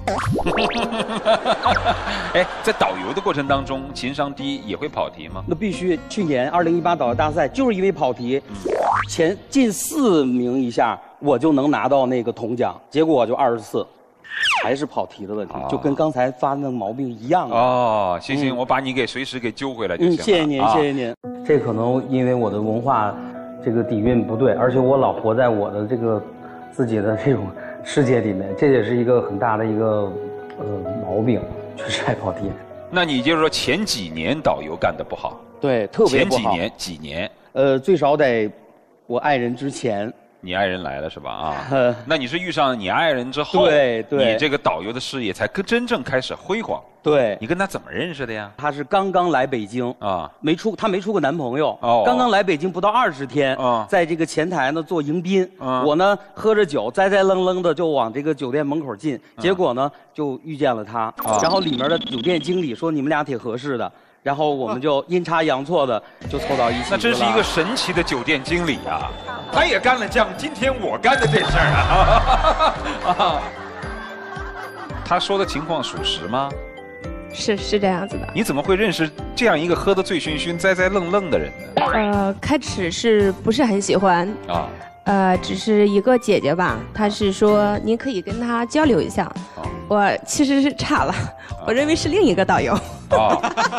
哎，在导游的过程当中，情商低也会跑题吗？ 那必须。去年二零一八导游大赛就是因为跑题，嗯、前进四名以下我就能拿到那个铜奖，结果我就二十四，还是跑题的问题，哦、就跟刚才发那个毛病一样。 哦，行行，嗯、我把你给随时给揪回来就行了。 嗯，谢谢您，啊、谢谢您。这可能因为我的文化。这个底蕴不对，而且我老活在我的这个自己的这种世界里面，这也是一个很大的一个呃毛病，确实爱跑题。 那你就是说前几年导游干得不好？ 对，特别不好。 前几年几年？ 呃，最少得我爱人之前。 你爱人来了是吧？啊，呃、那你是遇上你爱人之后， 对对， 你这个导游的事业才真正开始辉煌。 对， 你跟他怎么认识的呀？ 她是刚刚来北京啊，没出，她没出过男朋友。哦，刚刚来北京不到二十天，啊，在这个前台呢做迎宾。啊，我呢喝着酒，栽栽愣愣的就往这个酒店门口进，结果呢就遇见了他。啊，然后里面的酒店经理说你们俩挺合适的。然后我们就阴差阳错的就凑到一起了。 那真是一个神奇的酒店经理啊！他也干了像今天我干的这事儿啊！他说的情况属实吗？ 是是这样子的。 你怎么会认识这样一个喝得醉醺醺、栽栽愣愣的人呢？ 呃，开始是不是很喜欢啊？呃，只是一个姐姐吧，她是说您可以跟她交流一下。哦、我其实是差了，啊、我认为是另一个导游。哦、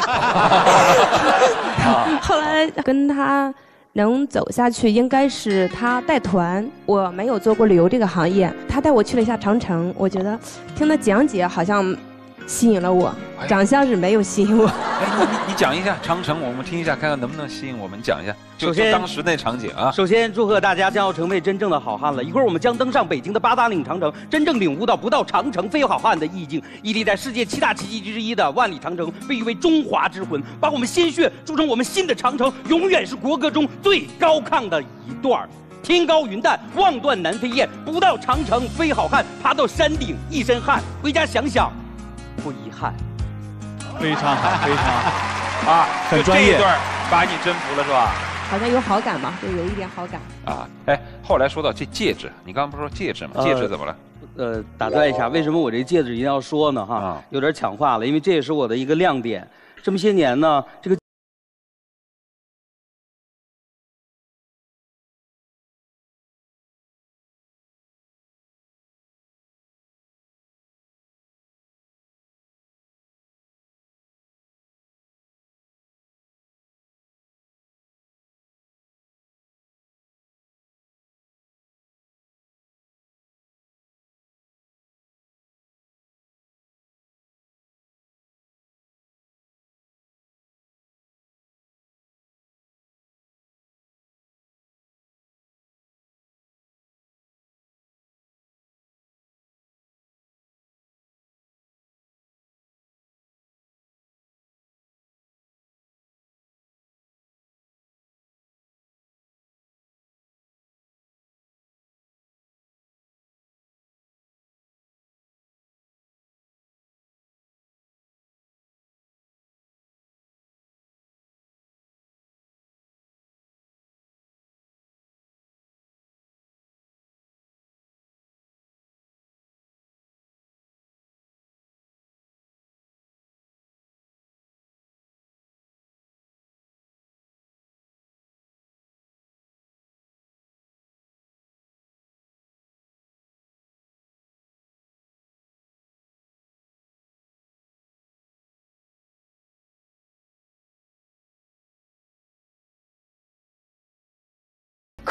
后来跟他能走下去，应该是他带团。我没有做过旅游这个行业，他带我去了一下长城，我觉得听他讲解好像吸引了我，哎、长相是没有吸引我。 哎，你你你讲一下长城，我们听一下，看看能不能吸引我们。讲一下，就就当时那场景啊。 首先祝贺大家将要成为真正的好汉了。一会儿我们将登上北京的八达岭长城，真正领悟到不到长城非好汉的意境。屹立在世界七大奇迹之一的万里长城，被誉为中华之魂，把我们鲜血铸成我们新的长城，永远是国歌中最高亢的一段。天高云淡，望断南飞雁，不到长城非好汉，爬到山顶一身汗。回家想想，不遗憾。 非常好，非常好啊， 很专业。 这一段把你征服了是吧？ 好像有好感吧，就有一点好感啊。哎，后来说到这戒指，你刚刚不是说戒指吗？戒指怎么了？ 呃，打断一下，为什么我这戒指一定要说呢？哈，啊、有点抢话了，因为这也是我的一个亮点。这么些年呢，这个。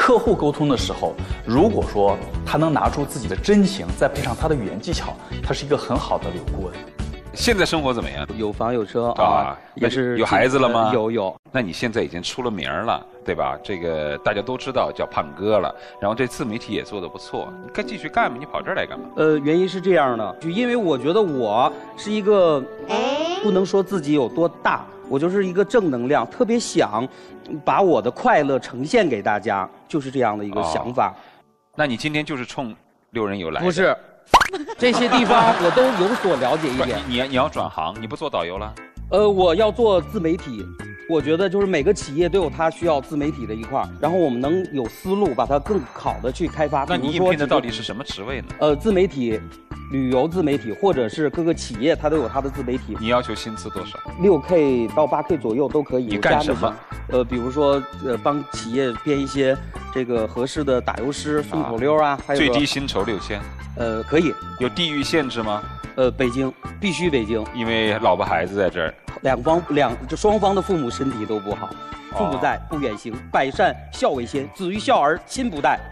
客户沟通的时候，如果说他能拿出自己的真情，再配上他的语言技巧，他是一个很好的旅游顾问。 现在生活怎么样？ 有房有车啊， 也是有孩子了吗？ 有有。 那你现在已经出了名了，对吧？这个大家都知道叫胖哥了，然后这自媒体也做得不错，你该继续干嘛？你跑这儿来干嘛？ 呃，原因是这样的，就因为我觉得我是一个，不能说自己有多大，我就是一个正能量，特别想把我的快乐呈现给大家，就是这样的一个想法。 哦、那你今天就是冲六人游来的？ 不是。这些地方我都有所了解一点。 你你要转行，你不做导游了？ 呃，我要做自媒体。我觉得就是每个企业都有它需要自媒体的一块儿，然后我们能有思路，把它更好的去开发。 那你应聘的到底是什么职位呢？ 呃，自媒体、旅游自媒体，或者是各个企业它都有它的自媒体。 你要求薪资多少？ 六 K 到八 K 左右都可以。 你干什么？ 呃，比如说呃，帮企业编一些这个合适的打油诗、顺口溜啊，还有最低薪酬六千。 呃，可以。 有地域限制吗？ 呃，北京必须北京， 因为老婆孩子在这儿。 两方两这双方的父母身体都不好，父母在不远行，百善孝为先，子欲孝而亲不待。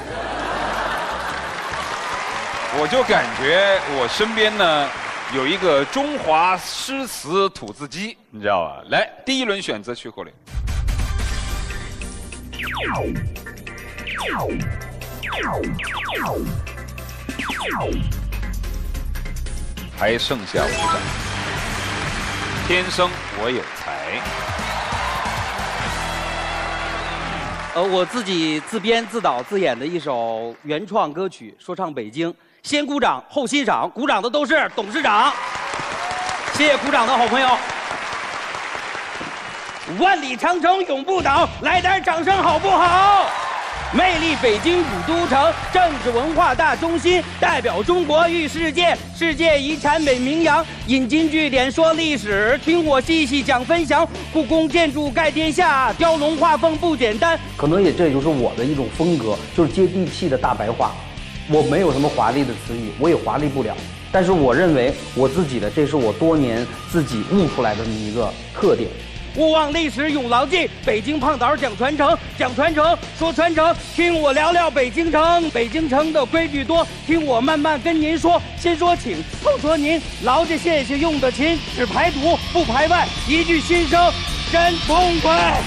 我就感觉我身边呢有一个中华诗词吐字机，你知道吧？来，第一轮选择去口令。还剩下五张。天生我有才。 呃，我自己自编自导自演的一首原创歌曲，说唱北京，先鼓掌后欣赏，鼓掌的都是董事长。谢谢鼓掌的好朋友。万里长城永不倒，来点掌声好不好？魅力北京古都城，政治文化大中心，代表中国誉世界，世界遗产美名扬。引经据典说历史，听我细细讲分享。故宫建筑盖天下，雕龙画凤不简单。可能也这就是我的一种风格，就是接地气的大白话。我没有什么华丽的词语，我也华丽不了。但是我认为我自己的，这是我多年自己悟出来的这么一个特点。勿忘历史永牢记，北京胖岛讲传承，讲传承说传承，听我聊聊北京城。北京城的规矩多，听我慢慢跟您说。先说请，后说您，劳驾谢谢用的勤，只排堵不排外，一句心声真痛快。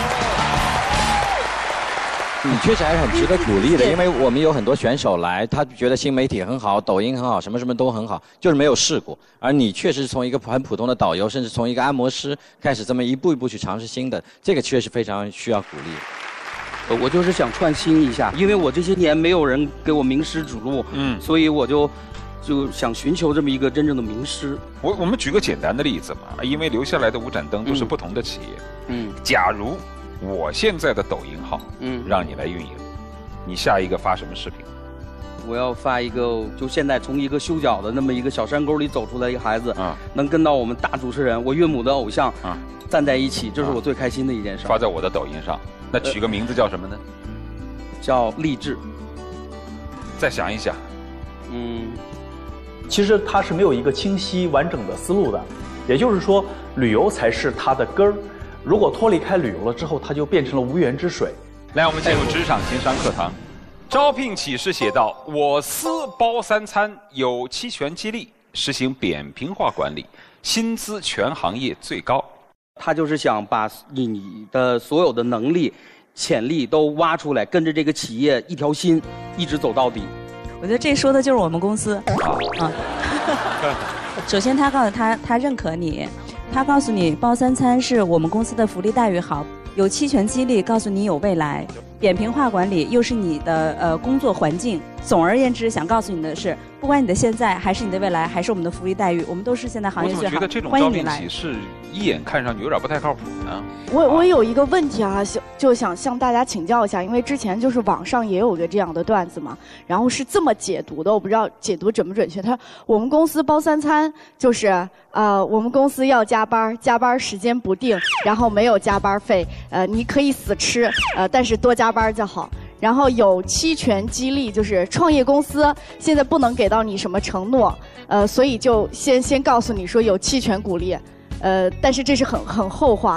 你确实还是很值得鼓励的，因为我们有很多选手来，他觉得新媒体很好，抖音很好，什么什么都很好，就是没有试过。而你确实是从一个很普通的导游，甚至从一个按摩师开始，这么一步一步去尝试新的，这个确实非常需要鼓励。 呃，我就是想创新一下，因为我这些年没有人给我名师指路，嗯，所以我就就想寻求这么一个真正的名师。 我我们举个简单的例子嘛，因为留下来的五盏灯都是不同的企业，嗯，假如我现在的抖音号，嗯，让你来运营，你下一个发什么视频？ 我要发一个，就现在从一个修脚的那么一个小山沟里走出来一个孩子，啊，能跟到我们大主持人，我岳母的偶像，啊，站在一起，这是我最开心的一件事。 发在我的抖音上，那取个名字叫什么呢？ 呃、叫励志。 再想一想， 嗯，其实它是没有一个清晰完整的思路的，也就是说，旅游才是它的根儿。如果脱离开旅游了之后，它就变成了无源之水。 来，我们进入职场情商课堂。招聘启事写道：我司包三餐，有期权激励，实行扁平化管理，薪资全行业最高。 他就是想把你的所有的能力、潜力都挖出来，跟着这个企业一条心，一直走到底。 我觉得这说的就是我们公司啊。首先，他告诉他，他认可你。他告诉你包三餐是我们公司的福利待遇好，有期权激励，告诉你有未来，扁平化管理又是你的呃工作环境。总而言之，想告诉你的是，不管你的现在还是你的未来，还是我们的福利待遇，我们都是现在行业最好。 我总觉得这种招聘启事一眼看上去有点不太靠谱呢。 我我有一个问题啊，想就想向大家请教一下，因为之前就是网上也有个这样的段子嘛，然后是这么解读的，我不知道解读准不准确。他我们公司包三餐，就是呃我们公司要加班，加班时间不定，然后没有加班费，呃你可以死吃，呃但是多加班就好。然后有期权激励，就是创业公司现在不能给到你什么承诺，呃，所以就先先告诉你说有期权鼓励，呃，但是这是很很后话哈。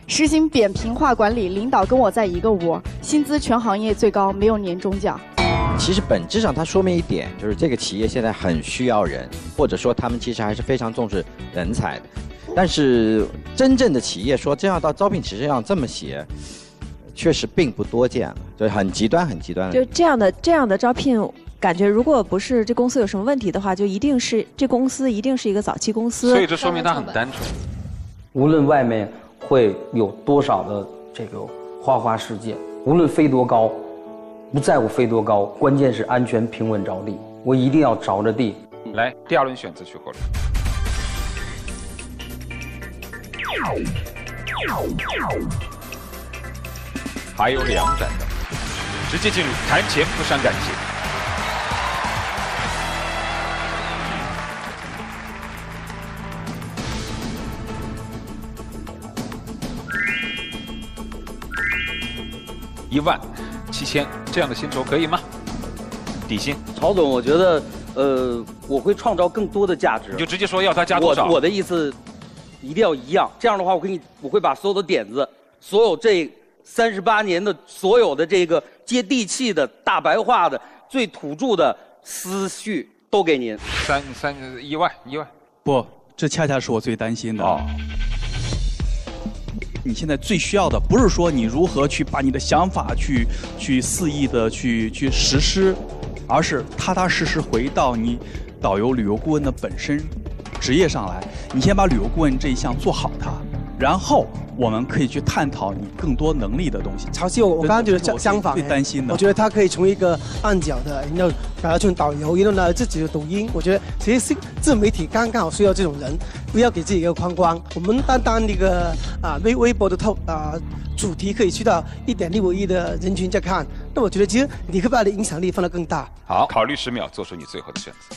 实行扁平化管理，领导跟我在一个窝，薪资全行业最高，没有年终奖。 其实本质上它说明一点，就是这个企业现在很需要人，或者说他们其实还是非常重视人才的。但是真正的企业说这样到招聘启事上这么写，确实并不多见了，就是很极端很极端的。 就这样的这样的招聘，感觉如果不是这公司有什么问题的话，就一定是这公司一定是一个早期公司。 所以这说明它很单纯。 无论外面会有多少的这个花花世界，无论飞多高，不在乎飞多高，关键是安全平稳着地。我一定要着着地。 来，第二轮选择曲火龙。还有两盏灯，直接进入谈钱不伤感情。一万七千这样的薪酬可以吗？底薪？ 曹总，我觉得，呃，我会创造更多的价值。 你就直接说要他加多少？ 我, 我的意思，一定要一样。这样的话，我给你，我会把所有的点子，所有这三十八年的所有的这个接地气的大白话的最土著的思绪都给您。 三三一万一万。 不，这恰恰是我最担心的。哦。你现在最需要的不是说你如何去把你的想法去去肆意的去去实施，而是踏踏实实回到你导游旅游顾问的本身职业上来。你先把旅游顾问这一项做好它，然后我们可以去探讨你更多能力的东西。 曹曦，我我刚刚觉得相相反， 最担心的， 我觉得他可以从一个暗角的，然后把它从导游，然后呢自己的抖音。我觉得其实自媒体刚刚好需要这种人，不要给自己一个框框。我们单单那个啊微微博的透啊主题可以去到一点六亿的人群在看，那我觉得其实你可以把你的影响力放得更大。 好，考虑十秒，做出你最后的选择。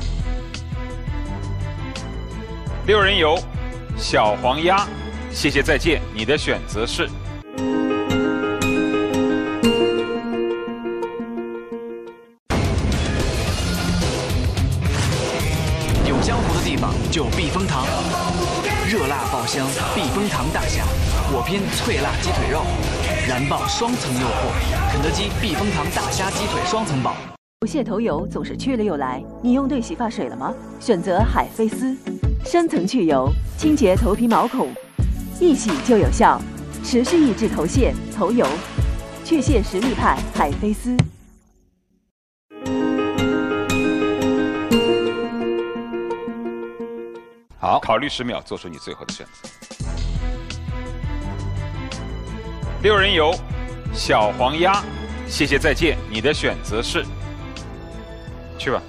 六人游，小黄鸭。谢谢再见，你的选择是有江湖的地方就避风塘，热辣爆香避风塘大虾，我拼脆辣鸡腿肉，燃爆双层诱惑，肯德基避风塘大虾鸡腿双层堡。 不屑头油总是去了又来，你用对洗发水了吗？选择海飞丝，深层去油，清洁头皮毛孔。一洗就有效，持续抑制头屑、头油，去屑实力派海飞丝。 好，考虑十秒，做出你最后的选择。六人游，小黄鸭，谢谢再见，你的选择是，去吧。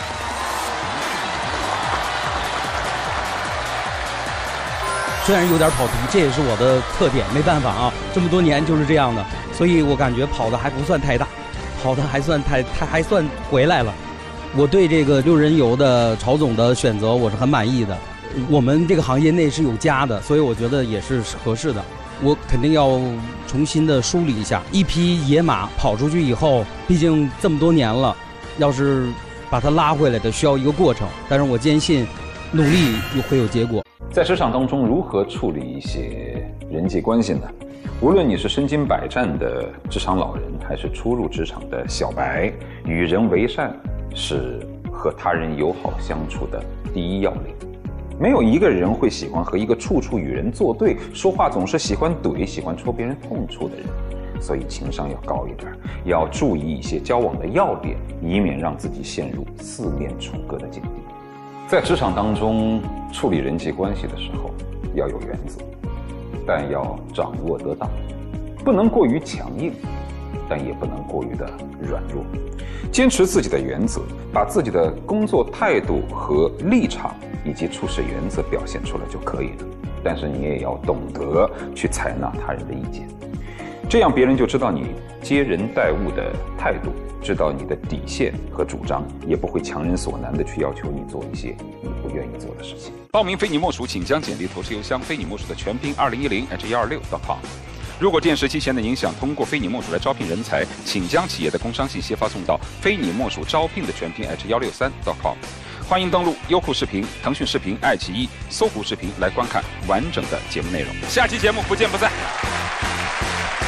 虽然有点跑题，这也是我的特点，没办法啊，这么多年就是这样的，所以我感觉跑的还不算太大，跑的还算太太还算回来了。我对这个六人游的曹总的选择我是很满意的，我们这个行业内是有家的，所以我觉得也是合适的。我肯定要重新的梳理一下，一匹野马跑出去以后，毕竟这么多年了，要是把它拉回来的需要一个过程，但是我坚信努力会有结果。 在职场当中，如何处理一些人际关系呢？无论你是身经百战的职场老人，还是初入职场的小白，与人为善是和他人友好相处的第一要领。没有一个人会喜欢和一个处处与人作对、说话总是喜欢怼、喜欢戳别人痛处的人。所以情商要高一点，要注意一些交往的要点，以免让自己陷入四面楚歌的境地。在职场当中处理人际关系的时候，要有原则，但要掌握得当，不能过于强硬，但也不能过于的软弱。坚持自己的原则，把自己的工作态度和立场以及处事原则表现出来就可以了。但是你也要懂得去采纳他人的意见，这样别人就知道你接人待物的态度，知道你的底线和主张，也不会强人所难的去要求你做一些你不愿意做的事情。报名非你莫属，请将简历投至邮箱非你莫属的全拼二零一零 at 一二六 点 com。如果电视机前的您想通过非你莫属来招聘人才，请将企业的工商信息发送到非你莫属招聘的全拼 at 一六三 点 com。 欢迎登录优酷视频、腾讯视频、爱奇艺、搜狐视频来观看完整的节目内容。下期节目不见不散。